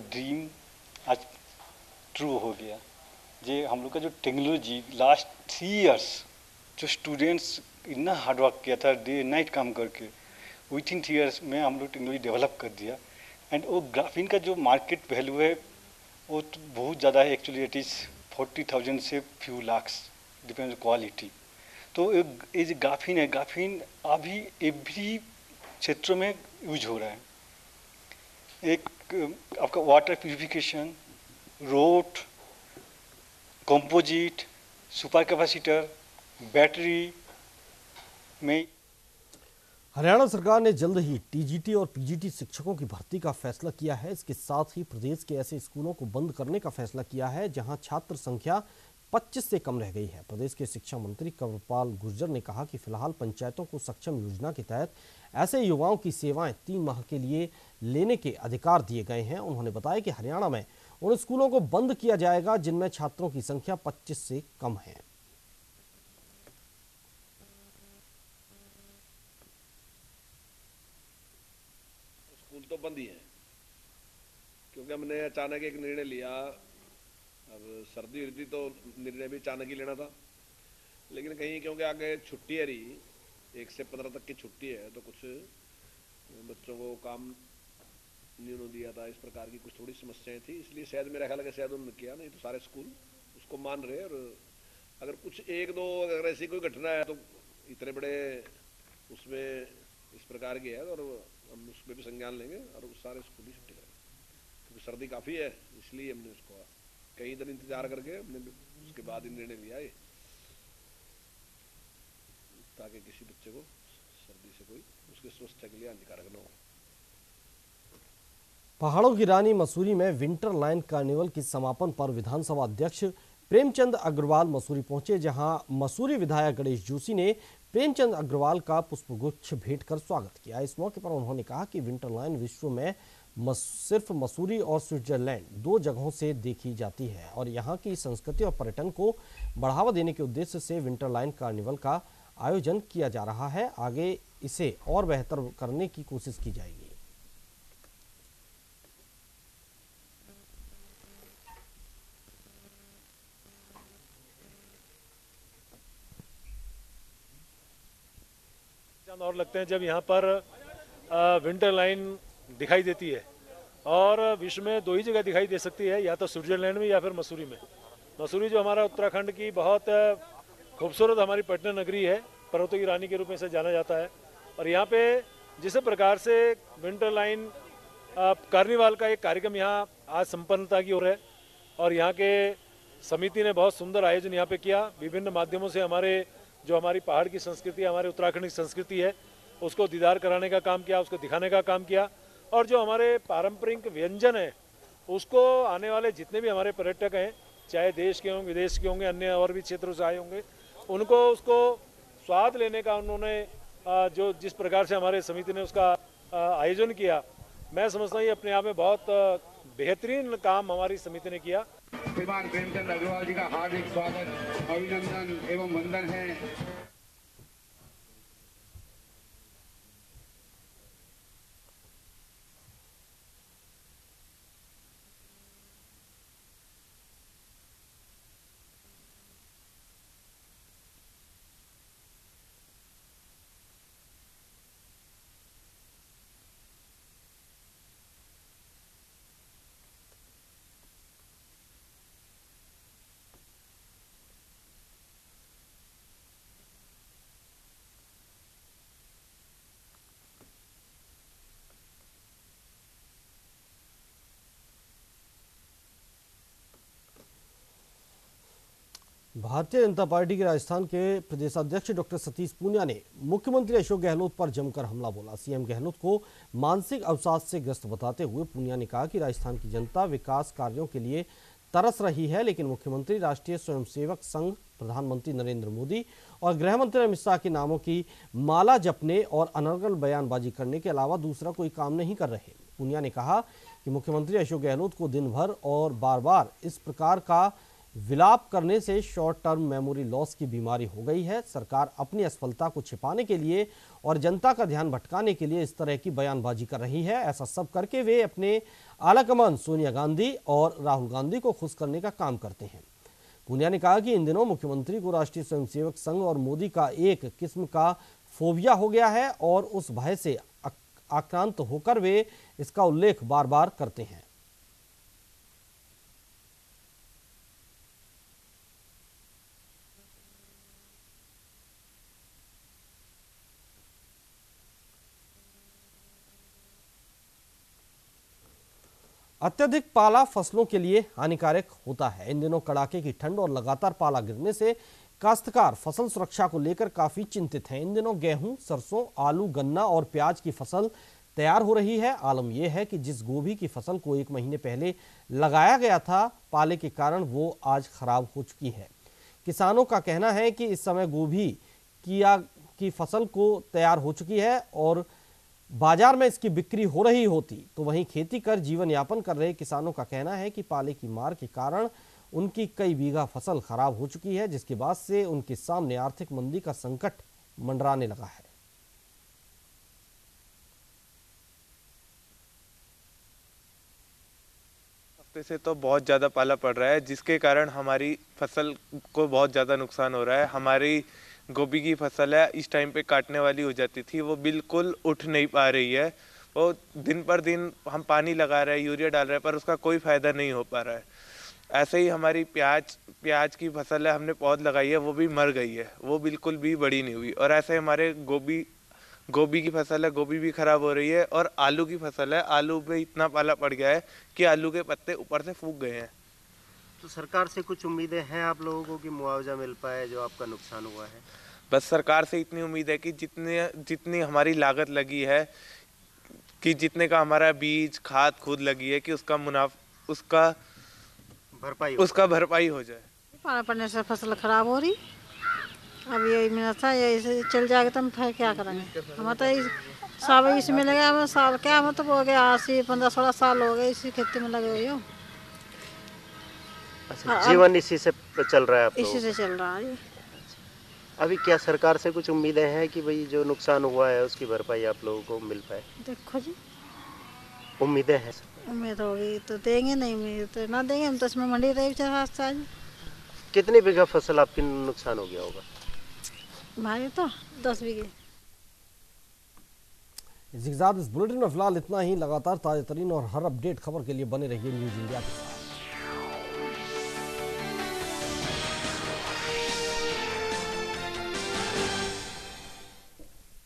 Speaker 16: ड्रीम आज ट्रू हो गया। ये हम लोग का जो टेक्नोलॉजी लास्ट थ्री इयर्स जो स्टूडेंट्स इतना हार्ड वर्क किया था, डे नाइट काम करके, विद इन थ्री इयर्स में हम लोग टेक्नोलॉजी डेवलप कर दिया। एंड वो ग्राफीन का जो मार्केट वैल्यू है वो तो बहुत ज़्यादा है। Actually it is forty thousand से फ्यू लाख्स, डिपेंड क्वालिटी। तो ये जो ग्राफीन है, ग्राफीन अभी एवरी क्षेत्रों में यूज हो रहा है। एक आपका water purification, road, composite, super capacitor, battery में।
Speaker 4: हरियाणा सरकार ने जल्द ही टीजीटी और पीजीटी शिक्षकों की भर्ती का फैसला किया है। इसके साथ ही प्रदेश के ऐसे स्कूलों को बंद करने का फैसला किया है जहां छात्र संख्या पच्चीस से कम रह गई है। प्रदेश के शिक्षा मंत्री कंवरपाल गुर्जर ने कहा कि फिलहाल पंचायतों को सक्षम योजना के तहत ऐसे युवाओं की सेवाएं तीन माह के लिए लेने के अधिकार दिए गए हैं। उन्होंने बताया कि हरियाणा में उन स्कूलों को बंद किया जाएगा जिनमें छात्रों की संख्या पच्चीस से कम है।
Speaker 17: स्कूल तो बंद ही है क्योंकि हमने अचानक एक निर्णय लिया। अब सर्दी हुई थी तो निर्णय भी अचानक ही लेना था, लेकिन कहीं क्योंकि आगे छुट्टी है रही, एक से पंद्रह तक की छुट्टी है, तो कुछ बच्चों को काम नहीं दिया था, इस प्रकार की कुछ थोड़ी समस्याएं थी, इसलिए शायद मेरा ख्याल है कि शायद उन्होंने किया, नहीं तो सारे स्कूल उसको मान रहे। और अगर कुछ एक दो अगर ऐसी कोई घटना है तो इतने बड़े उसमें इस प्रकार की है और हम उस पर भी संज्ञान लेंगे और सारे स्कूल ही छुट्टी करेंगे, क्योंकि सर्दी काफ़ी है, इसलिए हमने उसको कई दिन इंतजार करके हमने उसके बाद ही निर्णय लिया है, ताकि किसी बच्चे को सर्दी से कोई उसके स्वास्थ्य के लिए हानिकारक न हो।
Speaker 4: पहाड़ों की रानी मसूरी में विंटर लाइन कार्निवल के समापन पर विधानसभा अध्यक्ष प्रेमचंद अग्रवाल मसूरी पहुंचे, जहां मसूरी विधायक गणेश जोशी ने प्रेमचंद अग्रवाल का पुष्पगुच्छ भेंट कर स्वागत किया। इस मौके पर उन्होंने कहा कि विंटर लाइन विश्व में मस, सिर्फ मसूरी और स्विट्जरलैंड दो जगहों से देखी जाती है और यहाँ की संस्कृति और पर्यटन को बढ़ावा देने के उद्देश्य से विंटर लाइन कार्निवल का आयोजन किया जा रहा है। आगे इसे और बेहतर करने की कोशिश की जाएगी।
Speaker 18: और लगते हैं जब यहाँ पर विंटर लाइन दिखाई देती है, और विश्व में दो ही जगह दिखाई दे सकती है, या तो स्विट्जरलैंड में या फिर मसूरी में। मसूरी जो हमारा उत्तराखंड की बहुत खूबसूरत हमारी पर्यटन नगरी है, पर्वतों की रानी के रूप में इसे जाना जाता है, और यहाँ पे जिस प्रकार से विंटर लाइन कार्निवाल का एक कार्यक्रम यहाँ आज संपन्नता की ओर है, और यहाँ के समिति ने बहुत सुंदर आयोजन यहाँ पे किया। विभिन्न माध्यमों से हमारे जो हमारी पहाड़ की संस्कृति, हमारे उत्तराखंड की संस्कृति है, उसको दीदार कराने का काम किया, उसको दिखाने का काम किया, और जो हमारे पारंपरिक व्यंजन है उसको आने वाले जितने भी हमारे पर्यटक हैं, चाहे देश के होंगे, विदेश के होंगे, अन्य और भी क्षेत्रों से आए होंगे, उनको उसको स्वाद लेने का उन्होंने जो जिस प्रकार से हमारे समिति ने उसका आयोजन किया, मैं समझता हूँ ये अपने आप में बहुत बेहतरीन काम हमारी समिति ने किया।
Speaker 19: श्रीमान प्रेमचंद अग्रवाल जी का हार्दिक स्वागत, अभिनंदन एवं वंदन है।
Speaker 4: भारतीय जनता पार्टी के राजस्थान के प्रदेशाध्यक्ष डॉक्टर सतीश पूनिया ने मुख्यमंत्री अशोक गहलोत पर जमकर हमला बोला। सीएम गहलोत को मानसिक अवसाद से ग्रस्त बताते हुए पूनिया ने कहा कि राजस्थान की जनता विकास कार्यों के लिए तरस रही है, लेकिन मुख्यमंत्री, राष्ट्रीय स्वयंसेवक संघ, प्रधानमंत्री नरेंद्र मोदी और गृह मंत्री अमित शाह के नामों की माला जपने और अनर्गल बयानबाजी करने के अलावा दूसरा कोई काम नहीं कर रहे। पूनिया ने कहा कि मुख्यमंत्री अशोक गहलोत को दिन भर और बार बार इस प्रकार का विलाप करने से शॉर्ट टर्म मेमोरी लॉस की बीमारी हो गई है। सरकार अपनी असफलता को छिपाने के लिए और जनता का ध्यान भटकाने के लिए इस तरह की बयानबाजी कर रही है। ऐसा सब करके वे अपने आलाकमान सोनिया गांधी और राहुल गांधी को खुश करने का काम करते हैं। पूनिया ने कहा कि इन दिनों मुख्यमंत्री को राष्ट्रीय स्वयंसेवक संघ और मोदी का एक किस्म का फोबिया हो गया है और उस भय से आक्रांत होकर वे इसका उल्लेख बार बार करते हैं। अत्यधिक पाला फसलों के लिए हानिकारक होता है। इन दिनों कड़ाके की ठंड और लगातार पाला गिरने से काश्तकार फसल सुरक्षा को लेकर काफी चिंतित हैं। इन दिनों गेहूं, सरसों, आलू, गन्ना और प्याज की फसल तैयार हो रही है। आलम यह है कि जिस गोभी की फसल को एक महीने पहले लगाया गया था, पाले के कारण वो आज खराब हो चुकी है। किसानों का कहना है कि इस समय गोभी किया की फसल को तैयार हो चुकी है और बाजार में इसकी बिक्री हो रही होती तो वहीं खेती कर जीवन यापन कर रहे किसानों का कहना है कि पाले की मार के कारण उनकी कई बीघा फसल खराब हो चुकी है, जिसके बाद से उनके सामने आर्थिक मंदी का संकट मंडराने लगा है।
Speaker 20: हफ्ते से तो बहुत ज़्यादा पाला पड़ रहा है, जिसके कारण हमारी फसल को बहुत ज़्यादा नुकसान हो रहा है। हमारी गोभी की फसल है, इस टाइम पे काटने वाली हो जाती थी, वो बिल्कुल उठ नहीं पा रही है। वो दिन पर दिन हम पानी लगा रहे हैं, यूरिया डाल रहे हैं, पर उसका कोई फायदा नहीं हो पा रहा है। ऐसे ही हमारी प्याज प्याज की फसल है, हमने पौध लगाई है, वो भी मर गई है, वो बिल्कुल भी बड़ी नहीं हुई। और ऐसे हमारे गोभी गोभी की फसल है, गोभी भी खराब हो रही है। और आलू की फसल है, आलू पे इतना पाला पड़ गया है कि आलू के पत्ते ऊपर से सूख गए हैं।
Speaker 21: तो सरकार से कुछ उम्मीदें हैं आप लोगों को कि मुआवजा मिल पाए जो आपका नुकसान हुआ है?
Speaker 20: बस सरकार से इतनी उम्मीद है कि जितने जितनी हमारी लागत लगी है, कि जितने का हमारा बीज खाद खुद लगी है, कि उसका मुनाफा उसका
Speaker 21: भरपाई
Speaker 20: उसका भरपाई हो जाए।
Speaker 22: पाला पड़ने से फसल खराब हो रही, अब यही मेरा था, यही चल जाएगा तो हम फिर क्या करेंगे। हम तो सब इसमें लगे, हम साल क्या मतलब हो गया, अस्सी पंद्रह सोलह साल हो गए इसी खेती में लगे हुए हो।
Speaker 21: अच्छा, जीवन इसी से चल रहा है आप लोगों?
Speaker 22: इसी से चल रहा है।
Speaker 21: अभी क्या सरकार से कुछ उम्मीदें हैं कि भाई जो नुकसान हुआ है उसकी भरपाई आप लोगों को मिल पाए?
Speaker 22: देखो जी,
Speaker 21: उम्मीदें हैं।
Speaker 22: उम्मीद होगी तो देंगे, नहीं उम्मीद तो ना देंगे। हम तो इसमें मंडी रहे चार।
Speaker 21: कितनी बीघा फसल आपकी नुकसान हो गया होगा?
Speaker 22: भाई तो दस बीघे।
Speaker 4: इसी के साथ इस बुलेटिन में फिलहाल इतना ही। लगातार ताजा तरीन और हर अपडेट खबर के लिए बने रहिए न्यूज इंडिया के साथ।